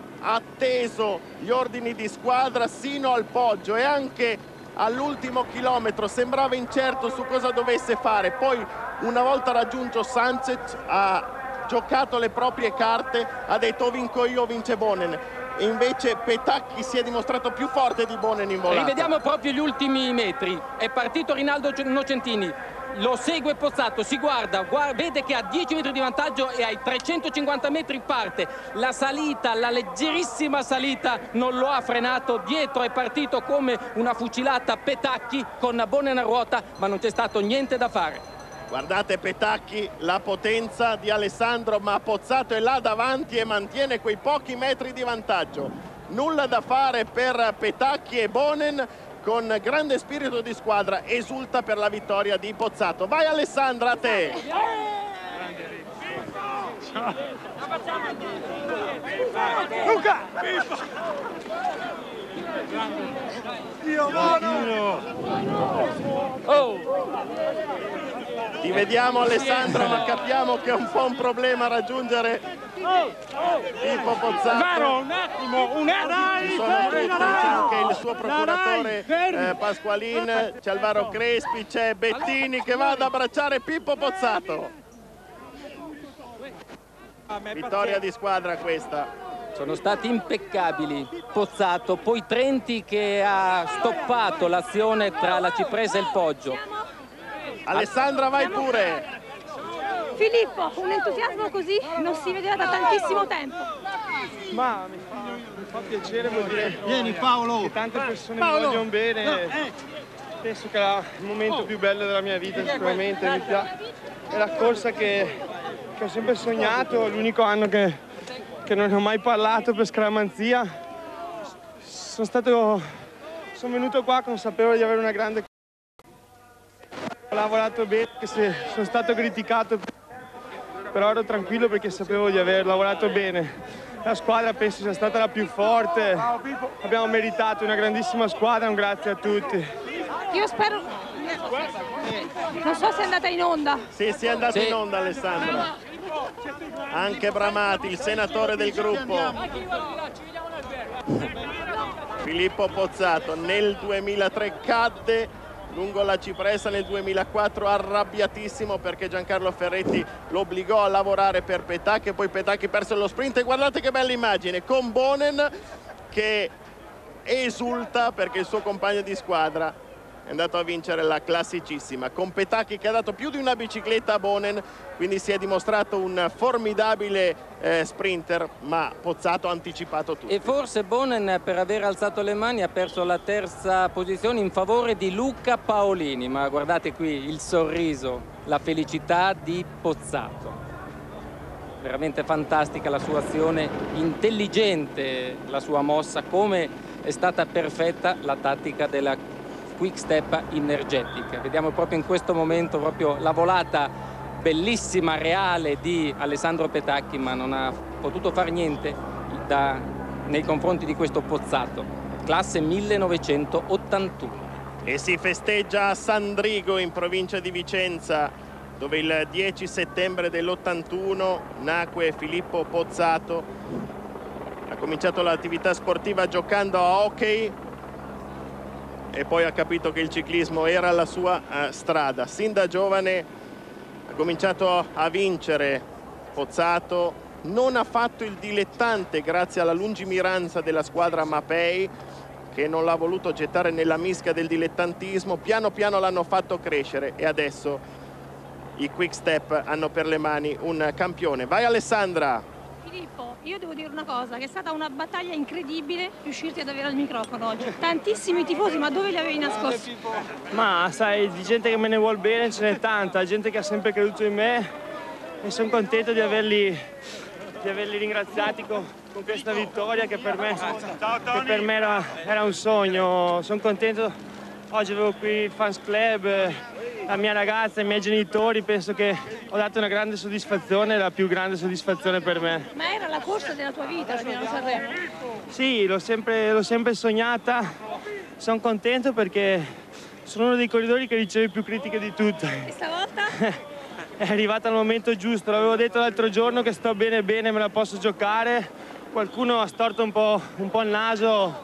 atteso gli ordini di squadra sino al poggio e anche all'ultimo chilometro sembrava incerto su cosa dovesse fare, poi una volta raggiunto Sanchez ha giocato le proprie carte, ha detto o vinco io o vince Bonen, e invece Petacchi si è dimostrato più forte di Bonen in volata. Rivediamo proprio gli ultimi metri, è partito Rinaldo Nocentini, lo segue Pozzato, si guarda, guarda, vede che ha dieci metri di vantaggio e ai trecentocinquanta metri parte. La salita, la leggerissima salita non lo ha frenato, dietro è partito come una fucilata Petacchi con Bonen a ruota, ma non c'è stato niente da fare. Guardate Petacchi, la potenza di Alessandro, ma Pozzato è là davanti e mantiene quei pochi metri di vantaggio. Nulla da fare per Petacchi e Bonen, con grande spirito di squadra esulta per la vittoria di Pozzato. Vai Alessandra, a te. Luca! Oh! Ti vediamo Alessandro, ma capiamo che è un po' un problema raggiungere Pippo Pozzato. Un attimo, un attimo. Ci sono tutti, c'è anche il suo procuratore eh, Pasqualin, c'è Alvaro Crespi, c'è Bettini che va ad abbracciare Pippo Pozzato. Vittoria di squadra questa. Sono stati impeccabili Pozzato, poi Trenti che ha stoppato l'azione tra la cipressa e il poggio. Alessandra, vai pure. Filippo, un entusiasmo così non si vedeva da tantissimo tempo. Ma mi fa, mi fa piacere, vuol dire Vieni Paolo. che tante persone Paolo. mi vogliono bene. No, eh. Penso che è il momento più bello della mia vita, sicuramente. Mi piace. È la corsa che, che ho sempre sognato, l'unico anno che, che non ho mai parlato per scaramanzia. Sono stato, sono venuto qua consapevole di avere una grande corsa. Ho lavorato bene, che se sono stato criticato, però ero tranquillo perché sapevo di aver lavorato bene. La squadra penso sia stata la più forte, abbiamo meritato una grandissima squadra, un grazie a tutti. Io spero... Non so se è andata in onda. Sì, sì, è andato Sì. in onda, Alessandra. Anche Bramati, il senatore del gruppo. Filippo Pozzato nel duemilatré cadde lungo la cipressa, nel duemilaquattro arrabbiatissimo perché Giancarlo Ferretti lo obbligò a lavorare per Petacchi e poi Petacchi perse lo sprint. E guardate che bella immagine con Bonen che esulta perché il suo compagno di squadra è andato a vincere la classicissima, con Petacchi che ha dato più di una bicicletta a Bonen, quindi si è dimostrato un formidabile eh, sprinter, ma Pozzato ha anticipato tutto. E forse Bonen, per aver alzato le mani, ha perso la terza posizione in favore di Luca Paolini, ma guardate qui il sorriso, la felicità di Pozzato. Veramente fantastica la sua azione, intelligente la sua mossa, come è stata perfetta la tattica della Quick Step energetica. Vediamo proprio in questo momento proprio la volata bellissima, reale di Alessandro Petacchi, ma non ha potuto fare niente da, nei confronti di questo Pozzato. Classe millenovecentottantuno. E si festeggia a Sandrigo in provincia di Vicenza, dove il dieci settembre dell'ottantuno nacque Filippo Pozzato. Ha cominciato l'attività sportiva giocando a hockey e poi ha capito che il ciclismo era la sua uh, strada. Sin da giovane ha cominciato a vincere. Pozzato non ha fatto il dilettante grazie alla lungimiranza della squadra Mapei, che non l'ha voluto gettare nella misca del dilettantismo. Piano piano l'hanno fatto crescere e adesso i Quick Step hanno per le mani un campione. Vai Alessandra! Filippo, io devo dire una cosa, che è stata una battaglia incredibile riuscirti ad avere il microfono oggi. Tantissimi tifosi, ma dove li avevi nascosti? Ma sai, di gente che me ne vuol bene ce n'è tanta, gente che ha sempre creduto in me e sono contento di averli, di averli ringraziati con, con questa vittoria che per me, che per me era, era un sogno. Sono contento, oggi avevo qui il fans club, la mia ragazza, i miei genitori, penso che ho dato una grande soddisfazione, la più grande soddisfazione per me. Ma era la corsa della tua vita, la Milano Sanremo? Sì, l'ho sempre, l'ho sempre sognata, sono contento perché sono uno dei corridori che riceve più critiche di tutte. E stavolta? È arrivato al momento giusto, l'avevo detto l'altro giorno che sto bene bene, me la posso giocare, qualcuno ha storto un po', un po' il naso,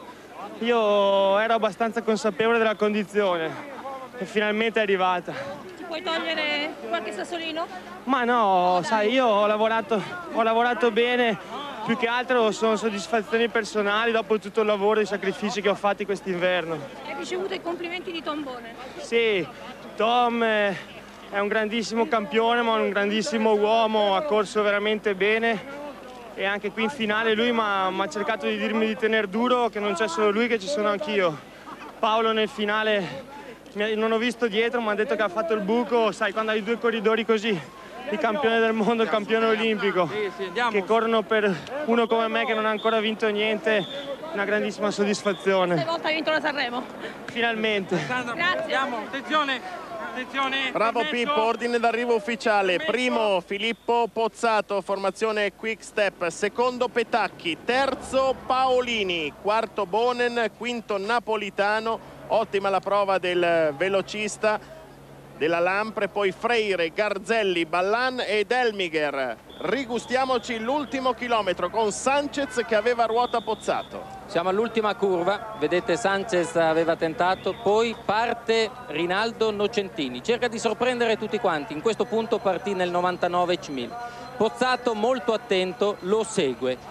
io ero abbastanza consapevole della condizione. E finalmente è arrivata. Ti puoi togliere qualche sassolino? Ma no, sai, io ho lavorato, ho lavorato bene, più che altro sono soddisfazioni personali dopo tutto il lavoro e i sacrifici che ho fatto quest'inverno. Hai ricevuto i complimenti di Tom Bonen. Sì, Tom è un grandissimo campione, ma un grandissimo uomo, ha corso veramente bene e anche qui in finale lui mi ha cercato di dirmi di tenere duro, che non c'è solo lui, che ci sono anch'io. Paolo nel finale non ho visto dietro, mi ha detto che ha fatto il buco, sai, quando hai due corridori così, il campione del mondo, il campione olimpico, che corrono per uno come me che non ha ancora vinto niente, una grandissima soddisfazione. Stavolta hai vinto la Sanremo. Finalmente. Grazie. Attenzione, attenzione. Bravo Pippo, ordine d'arrivo ufficiale. Primo Filippo Pozzato, formazione Quick Step. Secondo Petacchi, terzo Paolini, quarto Bonen, quinto Napolitano. Ottima la prova del velocista della Lampre, poi Freire, Garzelli, Ballan ed Elmiger. Rigustiamoci l'ultimo chilometro con Sanchez che aveva ruota Pozzato. Siamo all'ultima curva, vedete Sanchez aveva tentato, poi parte Rinaldo Nocentini, cerca di sorprendere tutti quanti, in questo punto partì nel novantanove Cmil. Pozzato molto attento, lo segue.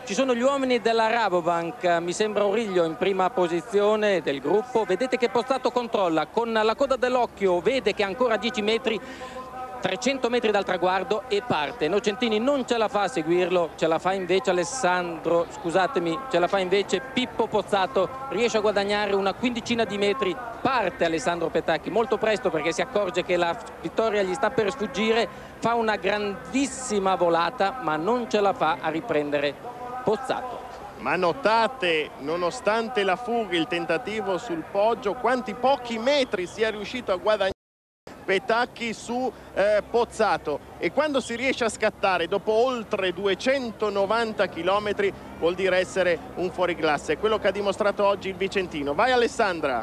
Ci sono gli uomini della Rabobank, mi sembra Origlio in prima posizione del gruppo. Vedete che Pozzato controlla con la coda dell'occhio, vede che ha ancora dieci metri, trecento metri dal traguardo e parte. Nocentini non ce la fa a seguirlo, ce la fa invece Alessandro, scusatemi, ce la fa invece Pippo Pozzato, riesce a guadagnare una quindicina di metri, parte Alessandro Petacchi molto presto perché si accorge che la vittoria gli sta per sfuggire, fa una grandissima volata ma non ce la fa a riprendere Pozzato. Ma notate, nonostante la fuga, il tentativo sul poggio, quanti pochi metri sia riuscito a guadagnare Petacchi su eh, Pozzato, e quando si riesce a scattare dopo oltre duecentonovanta chilometri vuol dire essere un fuoriclasse. È quello che ha dimostrato oggi il vicentino. Vai Alessandra.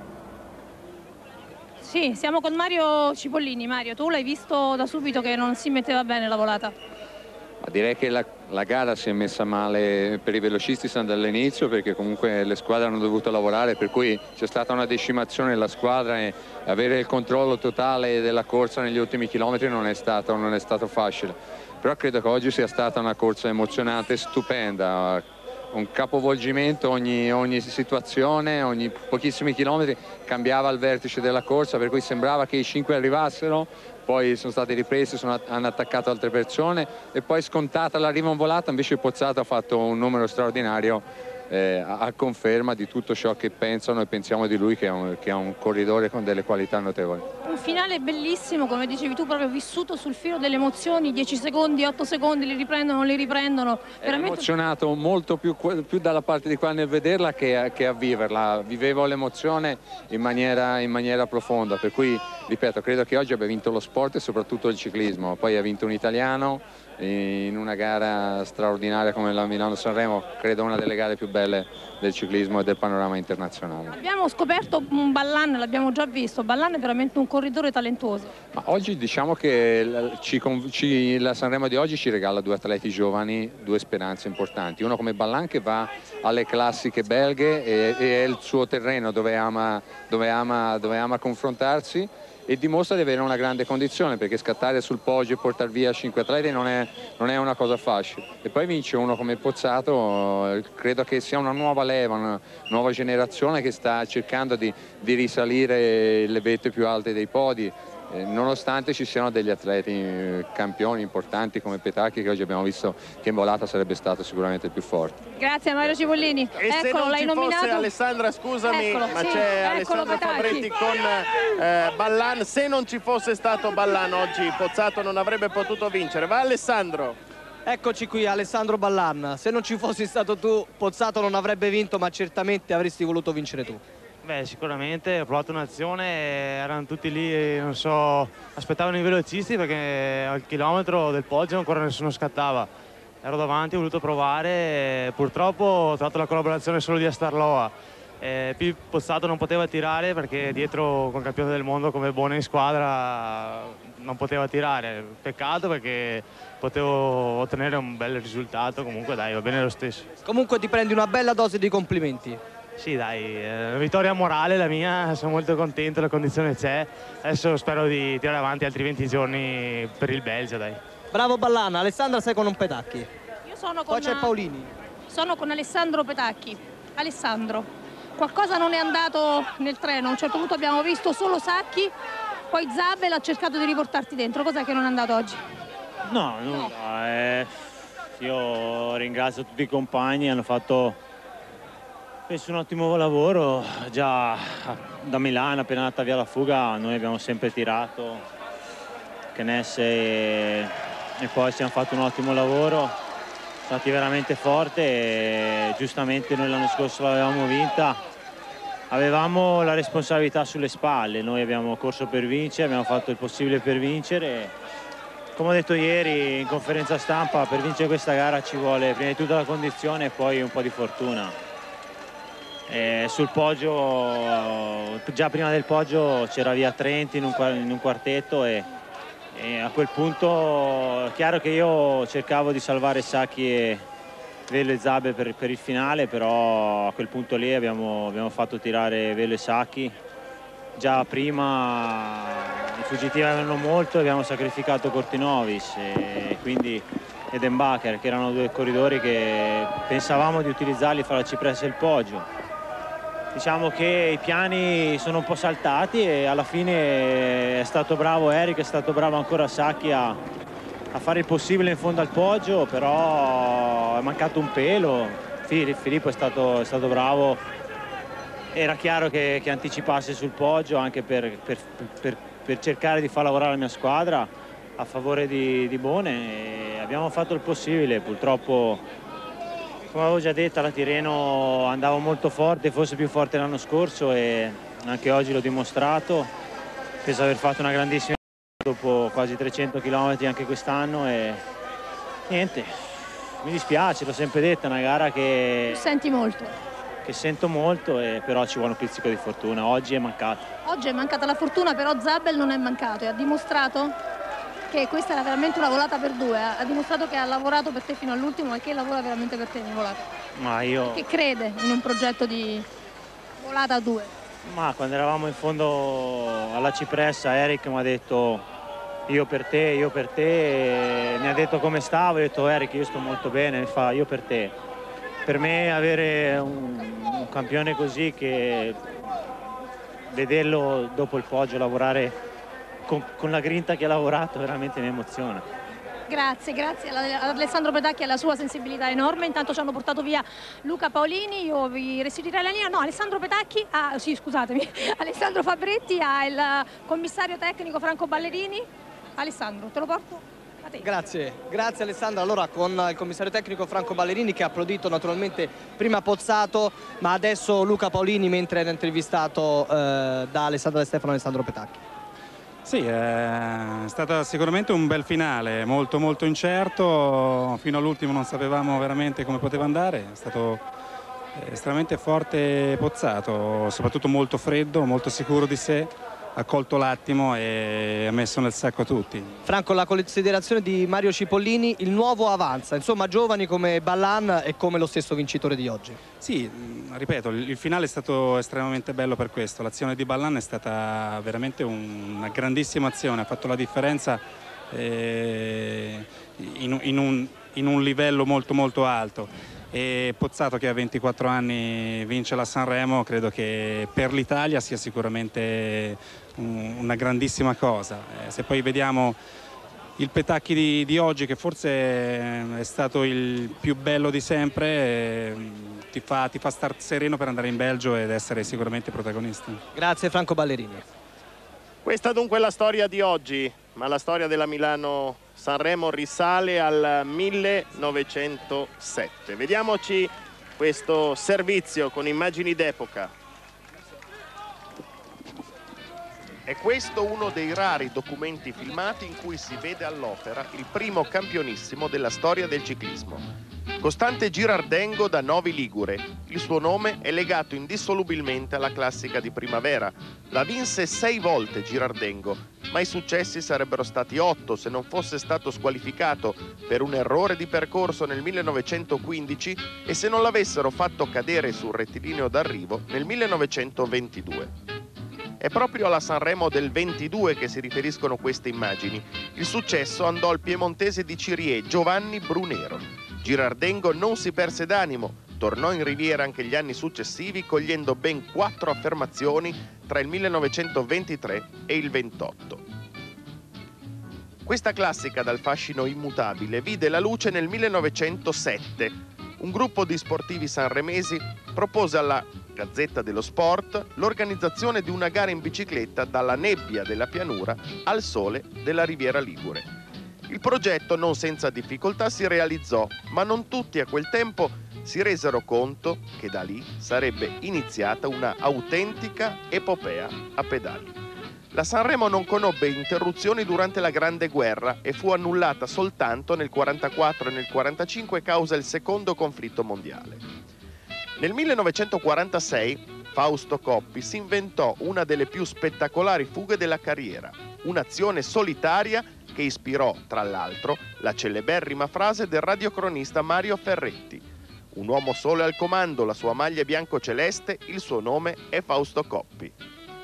Sì, siamo con Mario Cipollini. Mario, tu l'hai visto da subito che non si metteva bene la volata? Ma direi che la, la gara si è messa male per i velocisti sin dall'inizio, perché comunque le squadre hanno dovuto lavorare, per cui c'è stata una decimazione della squadra e avere il controllo totale della corsa negli ultimi chilometri non è stato, non è stato facile. Però credo che oggi sia stata una corsa emozionante, stupenda, un capovolgimento, ogni, ogni situazione, ogni pochissimi chilometri cambiava il vertice della corsa, per cui sembrava che i cinque arrivassero, poi sono stati ripresi, sono, hanno attaccato altre persone e poi scontata l'arrivo in volata, invece Pozzato ha fatto un numero straordinario eh, a conferma di tutto ciò che pensano e pensiamo di lui, che è, un, che è un corridore con delle qualità notevoli. Un finale bellissimo, come dicevi tu, proprio vissuto sul filo delle emozioni, dieci secondi, otto secondi, li riprendono, li riprendono. Ero emozionato molto più, più dalla parte di qua nel vederla che, che a viverla, vivevo l'emozione in maniera, in maniera profonda, per cui ripeto, credo che oggi abbia vinto lo sport e soprattutto il ciclismo, poi ha vinto un italiano in una gara straordinaria come la Milano-Sanremo, credo una delle gare più belle del ciclismo e del panorama internazionale. Abbiamo scoperto un Ballan, l'abbiamo già visto, Ballan è veramente un corridore talentuoso. Ma oggi diciamo che ci, ci, la Sanremo di oggi ci regala due atleti giovani, due speranze importanti, uno come Ballan che va alle classiche belghe e, e è il suo terreno dove ama, dove ama, dove ama confrontarsi, e dimostra di avere una grande condizione, perché scattare sul poggio e portare via cinque atleti non è, non è una cosa facile. E poi vince uno come Pozzato, credo che sia una nuova leva, una nuova generazione che sta cercando di, di risalire le vette più alte dei podi, eh, nonostante ci siano degli atleti eh, campioni importanti come Petacchi, che oggi abbiamo visto che in volata sarebbe stato sicuramente il più forte. Grazie a Mario Cipollini. E Eccolo, se non l'hai ci nominato? fosse Alessandra, scusami, Eccolo, ma sì, c'è eccolo, Alessandra Petacchi. Fabretti con eh, Ballan. Se non ci fosse stato Ballan oggi Pozzato non avrebbe potuto vincere. Va Alessandro. Eccoci qui, Alessandro Ballan. Se non ci fossi stato tu, Pozzato non avrebbe vinto, ma certamente avresti voluto vincere tu. Beh, sicuramente ho provato un'azione, erano tutti lì, non so, aspettavano i velocisti perché al chilometro del poggio ancora nessuno scattava. Ero davanti, ho voluto provare, purtroppo ho trovato la collaborazione solo di Astarloa. Eh, P. Pozzato non poteva tirare perché dietro con campione del mondo come Bona in squadra non poteva tirare. Peccato perché potevo ottenere un bel risultato, comunque dai, va bene lo stesso. Comunque ti prendi una bella dose di complimenti. Sì dai, eh, vittoria morale la mia, sono molto contento, la condizione c'è. Adesso spero di tirare avanti altri venti giorni per il Belgio, dai. Bravo Ballan. Alessandra, sei con un Petacchi. Io sono con, Poi c'è Paolini. sono con Alessandro Petacchi. Alessandro, qualcosa non è andato nel treno, a un certo punto abbiamo visto solo Sacchi, poi Zabel ha cercato di riportarti dentro, cos'è che non è andato oggi? No, nulla, eh, io ringrazio tutti i compagni, hanno fatto penso un ottimo lavoro, già da Milano appena andata via la fuga noi abbiamo sempre tirato, Kness e, e poi abbiamo fatto un ottimo lavoro, siamo stati veramente forti e giustamente noi l'anno scorso l'avevamo vinta, avevamo la responsabilità sulle spalle, noi abbiamo corso per vincere, abbiamo fatto il possibile per vincere. Come ho detto ieri in conferenza stampa, per vincere questa gara ci vuole prima di tutto la condizione e poi un po' di fortuna. E sul poggio, già prima del poggio c'era via Trenti in un, in un quartetto e, e a quel punto è chiaro che io cercavo di salvare Sacchi e Velo e Zabel per, per il finale, però a quel punto lì abbiamo, abbiamo fatto tirare Velo e Sacchi. Già prima i fuggitivi avevano molto e abbiamo sacrificato Cortinovis e quindi e Dembacher, che erano due corridori che pensavamo di utilizzarli fra la cipressa e il Poggio. Diciamo che i piani sono un po' saltati e alla fine è stato bravo Eric, è stato bravo ancora Sacchi a, a fare il possibile in fondo al Poggio, però è mancato un pelo. Filippo è stato, è stato bravo, era chiaro che, che anticipasse sul Poggio anche per, per, per, per cercare di far lavorare la mia squadra a favore di, di Bone, e abbiamo fatto il possibile. Purtroppo, come avevo già detto, alla Tirreno andavo molto forte, forse più forte l'anno scorso, e anche oggi l'ho dimostrato. Penso aver fatto una grandissima dopo quasi trecento chilometri anche quest'anno, e niente, mi dispiace, l'ho sempre detto, è una gara che senti molto, che sento molto, e però ci vuole un pizzico di fortuna. Oggi è mancato. Oggi è mancata la fortuna, però Zabel non è mancato e ha dimostrato che questa era veramente una volata per due, ha dimostrato che ha lavorato per te fino all'ultimo e che lavora veramente per te in volata. Ma io... Che crede in un progetto di volata a due. Ma quando eravamo in fondo alla cipressa, Eric mi ha detto io per te, io per te, e mi ha detto come stavo, ho detto Eric io sto molto bene, mi fa io per te. Per me avere un, un campione così, che vederlo dopo il Poggio lavorare Con, con la grinta che ha lavorato, veramente mi emoziona. Grazie, grazie ad Alessandro Petacchi e alla sua sensibilità enorme. Intanto ci hanno portato via Luca Paolini, io vi restituirei la linea. No, Alessandro Petacchi, ah, sì scusatemi, Alessandro Fabretti ha il commissario tecnico Franco Ballerini. Alessandro, te lo porto a te. Grazie, grazie Alessandro. Allora, con il commissario tecnico Franco Ballerini, che ha applaudito naturalmente prima Pozzato, ma adesso Luca Paolini, mentre era intervistato eh, da Alessandro De Stefano e Alessandro Petacchi. Sì, è stato sicuramente un bel finale, molto molto incerto, fino all'ultimo non sapevamo veramente come poteva andare, è stato estremamente forte Pozzato, soprattutto molto freddo, molto sicuro di sé, ha colto l'attimo e ha messo nel sacco tutti. Franco, la considerazione di Mario Cipollini, il nuovo avanza, insomma giovani come Ballan e come lo stesso vincitore di oggi. Sì, ripeto, il finale è stato estremamente bello per questo, l'azione di Ballan è stata veramente una grandissima azione, ha fatto la differenza eh, in, in, un, in un livello molto molto alto. E Pozzato, che a ventiquattro anni vince la Sanremo, credo che per l'Italia sia sicuramente un, una grandissima cosa. Eh, se poi vediamo il Petacchi di, di oggi, che forse è stato il più bello di sempre, eh, ti fa, ti fa star sereno per andare in Belgio ed essere sicuramente protagonista. Grazie Franco Ballerini. Questa dunque è la storia di oggi, ma la storia della Milano-Sanremo risale al millenovecentosette. Vediamoci questo servizio con immagini d'epoca. È questo uno dei rari documenti filmati in cui si vede all'opera il primo campionissimo della storia del ciclismo. Costante Girardengo da Novi Ligure. Il suo nome è legato indissolubilmente alla classica di primavera. La vinse sei volte Girardengo, ma i successi sarebbero stati otto se non fosse stato squalificato per un errore di percorso nel millenovecentoquindici e se non l'avessero fatto cadere sul rettilineo d'arrivo nel millenovecentoventidue. È proprio alla Sanremo del ventidue che si riferiscono queste immagini. Il successo andò al piemontese di Cirié, Giovanni Brunero. Girardengo non si perse d'animo, tornò in riviera anche gli anni successivi, cogliendo ben quattro affermazioni tra il millenovecentoventitré e il ventotto. Questa classica dal fascino immutabile vide la luce nel millenovecentosette. Un gruppo di sportivi sanremesi propose alla Gazzetta dello Sport l'organizzazione di una gara in bicicletta dalla nebbia della pianura al sole della Riviera Ligure. Il progetto non senza difficoltà si realizzò, ma non tutti a quel tempo si resero conto che da lì sarebbe iniziata una autentica epopea a pedali. La Sanremo non conobbe interruzioni durante la Grande Guerra e fu annullata soltanto nel quarantaquattro e nel quarantacinque causa il secondo conflitto mondiale. Nel millenovecentoquarantasei Fausto Coppi si inventò una delle più spettacolari fughe della carriera, un'azione solitaria che ispirò, tra l'altro, la celeberrima frase del radiocronista Mario Ferretti: un uomo solo al comando, la sua maglia bianco-celeste, il suo nome è Fausto Coppi.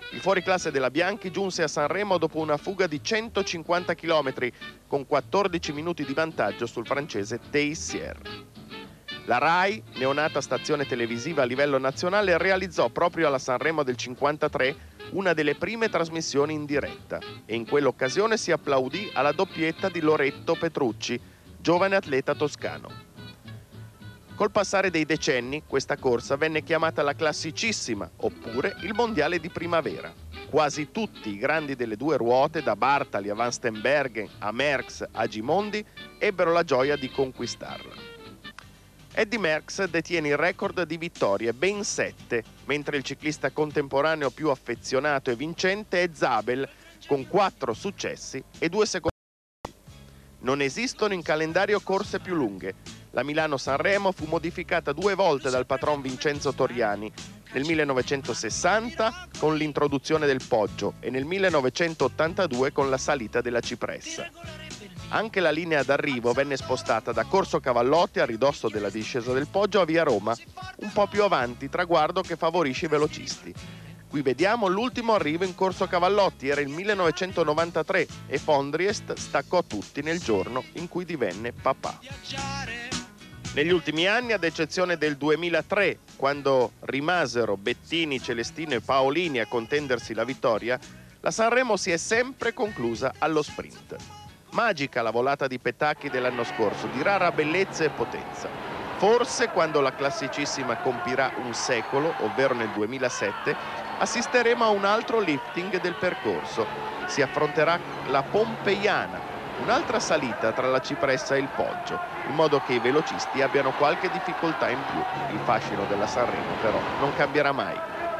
Il fuoriclasse della Bianchi giunse a Sanremo dopo una fuga di centocinquanta chilometri, con quattordici minuti di vantaggio sul francese Teissier. La RAI, neonata stazione televisiva a livello nazionale, realizzò proprio alla Sanremo del cinquantatré una delle prime trasmissioni in diretta e in quell'occasione si applaudì alla doppietta di Loretto Petrucci, giovane atleta toscano. Col passare dei decenni, questa corsa venne chiamata la classicissima, oppure il mondiale di primavera. Quasi tutti i grandi delle due ruote, da Bartali a Van Steenbergen a Merckx a Gimondi, ebbero la gioia di conquistarla. Eddy Merckx detiene il record di vittorie, ben sette, mentre il ciclista contemporaneo più affezionato e vincente è Zabel, con quattro successi e due secondi. Non esistono in calendario corse più lunghe. La Milano-Sanremo fu modificata due volte dal patron Vincenzo Torriani, nel millenovecentosessanta con l'introduzione del Poggio e nel millenovecentottantadue con la salita della Cipressa. Anche la linea d'arrivo venne spostata da Corso Cavallotti a ridosso della discesa del Poggio a Via Roma, un po' più avanti, traguardo che favorisce i velocisti. Qui vediamo l'ultimo arrivo in Corso Cavallotti, era il millenovecentonovantatré e Fondriest staccò tutti nel giorno in cui divenne papà. Negli ultimi anni, ad eccezione del duemilatré, quando rimasero Bettini, Celestino e Paolini a contendersi la vittoria, la Sanremo si è sempre conclusa allo sprint. Magica la volata di Petacchi dell'anno scorso, di rara bellezza e potenza. Forse quando la classicissima compirà un secolo, ovvero nel duemilasette, assisteremo a un altro lifting del percorso. Si affronterà la Pompeiana, un'altra salita tra la Cipressa e il Poggio, in modo che i velocisti abbiano qualche difficoltà in più. Il fascino della Sanremo però non cambierà mai.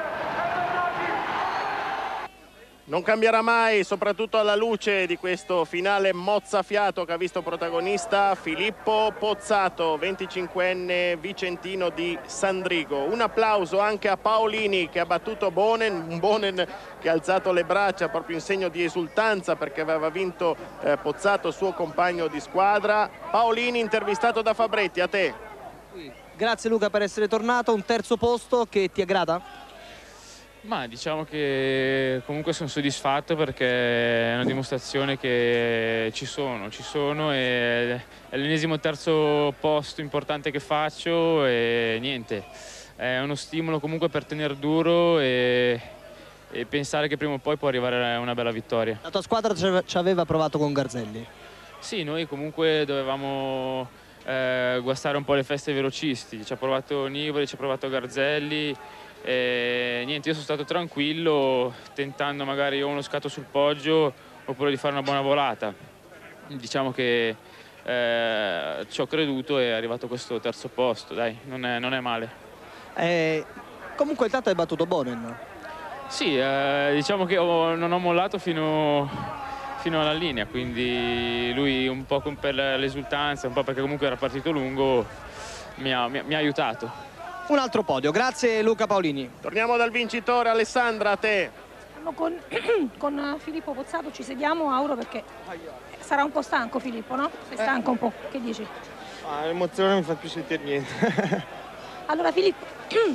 Non cambierà mai, soprattutto alla luce di questo finale mozzafiato che ha visto protagonista Filippo Pozzato, venticinquenne vicentino di Sandrigo. Un applauso anche a Paolini che ha battuto Bonen, un Bonen che ha alzato le braccia proprio in segno di esultanza perché aveva vinto eh, Pozzato, suo compagno di squadra. Paolini intervistato da Fabretti, a te. Grazie Luca per essere tornato, un terzo posto che ti aggrada? Ma diciamo che comunque sono soddisfatto perché è una dimostrazione che ci sono, ci sono e è l'ennesimo terzo posto importante che faccio e niente, è uno stimolo comunque per tenere duro e, e pensare che prima o poi può arrivare una bella vittoria. La tua squadra ci aveva provato con Garzelli? Sì, noi comunque dovevamo eh, guastare un po' le feste velocisti, ci ha provato Nibali, ci ha provato Garzelli. E niente, io sono stato tranquillo tentando magari o uno scatto sul Poggio oppure di fare una buona volata. Diciamo che eh, ci ho creduto e è arrivato questo terzo posto, dai, non è, non è male. Eh, comunque intanto hai battuto Bonen. Sì, eh, diciamo che ho, non ho mollato fino, fino alla linea, quindi lui un po' per l'esultanza, un po' perché comunque era partito lungo, mi ha, mi, mi ha aiutato. Un altro podio, grazie Luca Paolini. Torniamo dal vincitore, Alessandra, a te. Con, con Filippo Pozzato ci sediamo, Auro, perché sarà un po' stanco Filippo, no? Sei stanco un po', che dici? Ah, l'emozione non mi fa più sentire niente. Allora Filippo,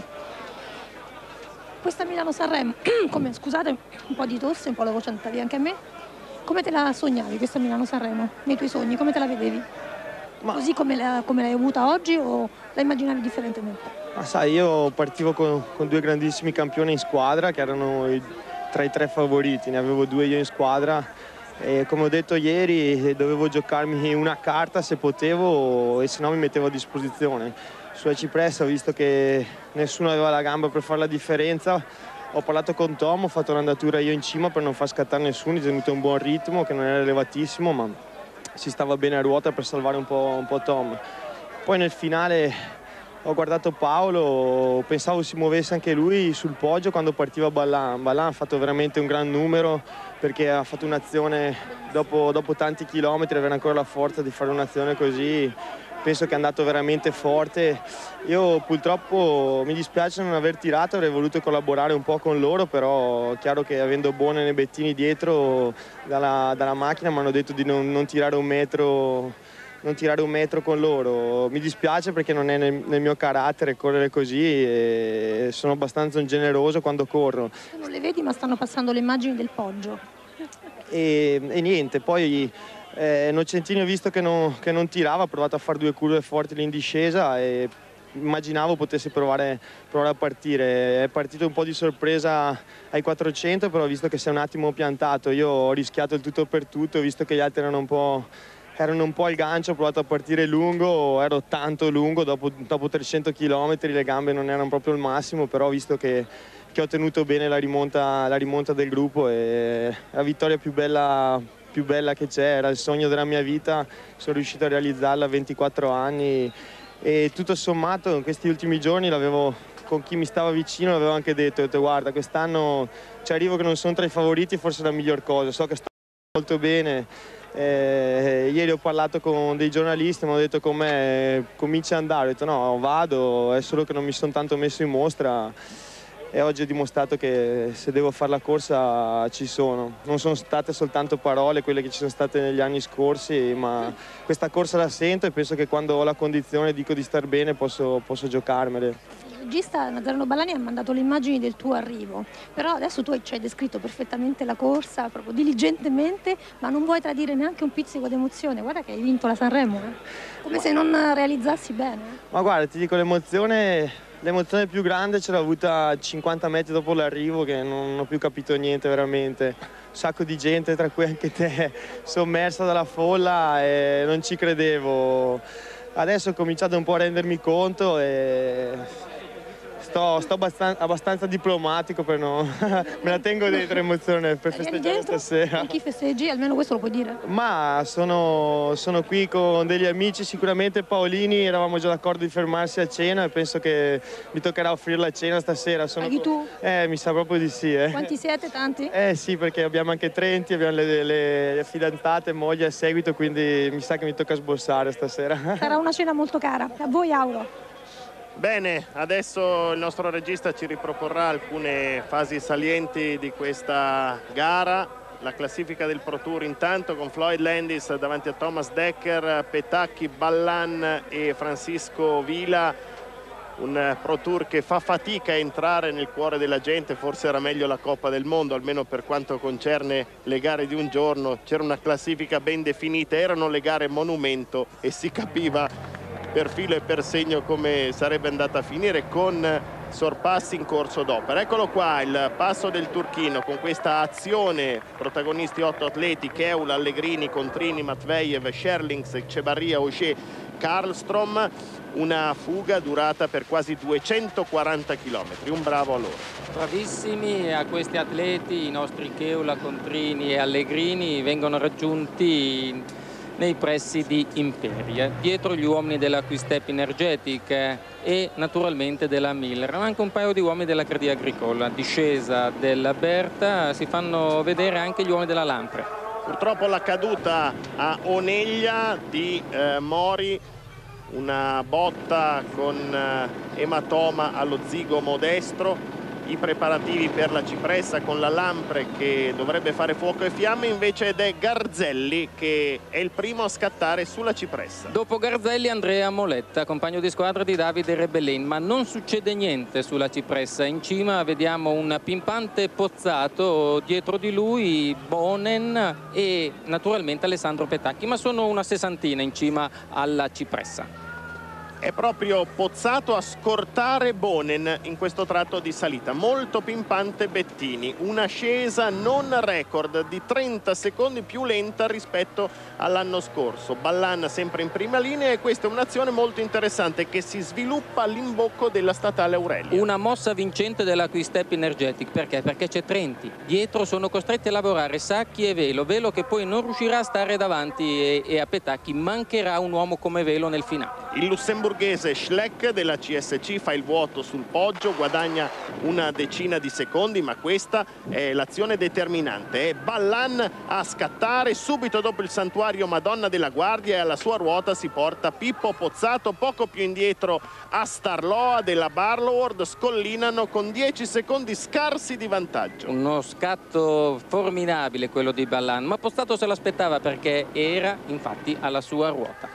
questa Milano-Sanremo, come, scusate un po' di tosse, un po' la voce è andata via anche a me, come te la sognavi questa Milano-Sanremo? Nei tuoi sogni, come te la vedevi? Ma... Così come l'hai avuta oggi o la immaginavi differentemente? Ma sai, io partivo con, con due grandissimi campioni in squadra che erano i, tra i tre favoriti, ne avevo due io in squadra e come ho detto ieri dovevo giocarmi una carta se potevo e se no mi mettevo a disposizione. Sulla Cipressa ho visto che nessuno aveva la gamba per fare la differenza, ho parlato con Tom, ho fatto un'andatura io in cima per non far scattare nessuno, ho tenuto un buon ritmo che non era elevatissimo ma si stava bene a ruota per salvare un po', un po' Tom. Poi nel finale ho guardato Paolo, pensavo si muovesse anche lui sul Poggio quando partiva Ballan. Ballan ha fatto veramente un gran numero perché ha fatto un'azione dopo, dopo tanti chilometri, avere ancora la forza di fare un'azione così. Penso che è andato veramente forte. Io purtroppo mi dispiace non aver tirato, avrei voluto collaborare un po' con loro, però è chiaro che avendo Bonen e Bettini dietro dalla, dalla macchina mi hanno detto di non, non tirare un metro non tirare un metro con loro. Mi dispiace perché non è nel, nel mio carattere correre così e sono abbastanza ingeneroso quando corro. Non le vedi, ma stanno passando le immagini del Poggio. E, e niente, poi eh, Nocentini ho visto che non, che non tirava, ha provato a fare due curve forti lì in discesa e immaginavo potesse provare, provare a partire. È partito un po' di sorpresa ai quattrocento, però visto che si è un attimo piantato, io ho rischiato il tutto per tutto, ho visto che gli altri erano un po', erano un po' al gancio, ho provato a partire lungo, ero tanto lungo, dopo, dopo trecento chilometri le gambe non erano proprio il massimo, però ho visto che, che ho tenuto bene la rimonta, la rimonta del gruppo e la vittoria più bella, più bella che c'è, era il sogno della mia vita, sono riuscito a realizzarla a ventiquattro anni. E tutto sommato in questi ultimi giorni l'avevo, con chi mi stava vicino l'avevo anche detto, ho detto guarda quest'anno ci arrivo che non sono tra i favoriti, forse è la miglior cosa, so che sto molto bene. Eh, ieri ho parlato con dei giornalisti, mi hanno detto con me comincia ad andare, ho detto no vado, è solo che non mi sono tanto messo in mostra e oggi ho dimostrato che se devo fare la corsa ci sono. Non sono state soltanto parole quelle che ci sono state negli anni scorsi, ma questa corsa la sento e penso che quando ho la condizione dico di star bene posso, posso giocarmele. Il regista Nazareno Ballani ha mandato le immagini del tuo arrivo, però adesso tu ci hai descritto perfettamente la corsa, proprio diligentemente, ma non vuoi tradire neanche un pizzico d'emozione. Guarda che hai vinto la Sanremo, eh? Come ma... se non realizzassi bene. Ma guarda, ti dico l'emozione... L'emozione più grande ce l'ho avuta cinquanta metri dopo l'arrivo, che non ho più capito niente veramente. Un sacco di gente, tra cui anche te, sommersa dalla folla e non ci credevo. Adesso ho cominciato un po' a rendermi conto e sto, sto abbastanza, abbastanza diplomatico per no... me la tengo dentro l'emozione per festeggiare stasera. Con chi festeggi? Almeno questo lo puoi dire. Ma sono, sono qui con degli amici, sicuramente Paolini, eravamo già d'accordo di fermarsi a cena e penso che mi toccherà offrire la cena stasera. Sono Anche tu? Eh, mi sa proprio di sì. Eh. Quanti siete? Tanti? Eh sì, perché abbiamo anche Trenti, abbiamo le, le, le fidanzate, moglie a seguito, quindi mi sa che mi tocca sborsare stasera. Sarà una cena molto cara. A voi Auro. Bene, adesso il nostro regista ci riproporrà alcune fasi salienti di questa gara. La classifica del Pro Tour intanto con Floyd Landis davanti a Thomas Dekker, Petacchi, Ballan e Francisco Vila. Un Pro Tour che fa fatica a entrare nel cuore della gente, forse era meglio la Coppa del Mondo, almeno per quanto concerne le gare di un giorno. C'era una classifica ben definita, erano le gare monumento e si capiva per filo e per segno come sarebbe andata a finire, con sorpassi in corso d'opera. Eccolo qua il passo del turchino con questa azione, protagonisti otto atleti: Keula, Allegrini, Contrini, Matvejev, Scherlings, Cebarria, Ogier, Karlstrom. Una fuga durata per quasi duecentoquaranta chilometri, un bravo a loro. Bravissimi a questi atleti, i nostri Keula, Contrini e Allegrini vengono raggiunti nei pressi di Imperia, dietro gli uomini della Quick-Step Energetic e naturalmente della Miller, ma anche un paio di uomini della Crédit Agricole. Discesa della Berta, si fanno vedere anche gli uomini della Lampre. Purtroppo la caduta a Oneglia di eh, Mori, una botta con eh, ematoma allo zigomo destro. I preparativi per la Cipressa con la Lampre che dovrebbe fare fuoco e fiamme, invece ed è Garzelli che è il primo a scattare sulla Cipressa. Dopo Garzelli Andrea Moletta, compagno di squadra di Davide Rebellin, ma non succede niente sulla Cipressa. In cima vediamo un pimpante Pozzato, dietro di lui Bonen e naturalmente Alessandro Petacchi, ma sono una sessantina in cima alla Cipressa. È proprio Pozzato a scortare Bonen in questo tratto di salita. Molto pimpante Bettini, un'ascesa non record di trenta secondi più lenta rispetto all'anno scorso. Ballan sempre in prima linea e questa è un'azione molto interessante che si sviluppa all'imbocco della statale Aurelia. Una mossa vincente della Quick-Step Energetic, perché? Perché c'è Trenti, dietro sono costretti a lavorare Sacchi e Velo, Velo che poi non riuscirà a stare davanti e, e a Petacchi mancherà un uomo come Velo nel finale. Il lussemburghese Schleck della C S C fa il vuoto sul poggio, guadagna una decina di secondi, ma questa è l'azione determinante. È Ballan a scattare subito dopo il santuario Madonna della Guardia e alla sua ruota si porta Pippo Pozzato. Poco più indietro a Starloa della Barloworld scollinano con dieci secondi scarsi di vantaggio. Uno scatto formidabile quello di Ballan, ma Pozzato se l'aspettava perché era infatti alla sua ruota.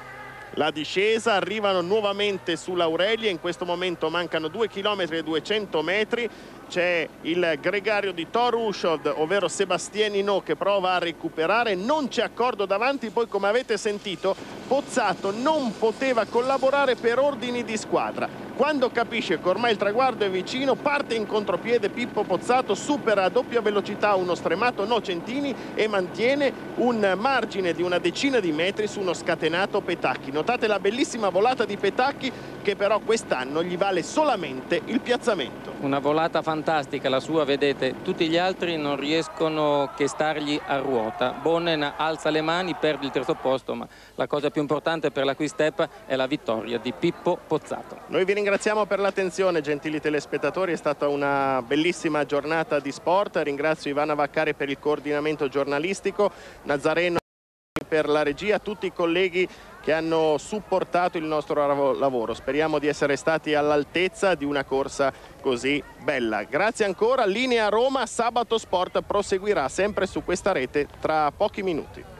la discesa, arrivano nuovamente sull'Aurelia, in questo momento mancano due chilometri e duecento metri, c'è il gregario di Thor Hushovd, ovvero Sébastien Hinault, che prova a recuperare, non c'è accordo davanti, poi come avete sentito Pozzato non poteva collaborare per ordini di squadra. Quando capisce che ormai il traguardo è vicino, parte in contropiede Pippo Pozzato, supera a doppia velocità uno stremato Nocentini e mantiene un margine di una decina di metri su uno scatenato Petacchi. Notate la bellissima volata di Petacchi, che però quest'anno gli vale solamente il piazzamento. Una volata fantastica la sua, vedete, tutti gli altri non riescono che stargli a ruota. Bonnen alza le mani, perde il terzo posto, ma la cosa più importante per la Quick Step è la vittoria di Pippo Pozzato. Noi vi ringraziamo per l'attenzione, gentili telespettatori, è stata una bellissima giornata di sport. Ringrazio Ivana Vaccari per il coordinamento giornalistico, Nazareno per la regia, tutti i colleghi che hanno supportato il nostro lavoro. Speriamo di essere stati all'altezza di una corsa così bella. Grazie ancora, linea Roma, Sabato Sport proseguirà sempre su questa rete tra pochi minuti.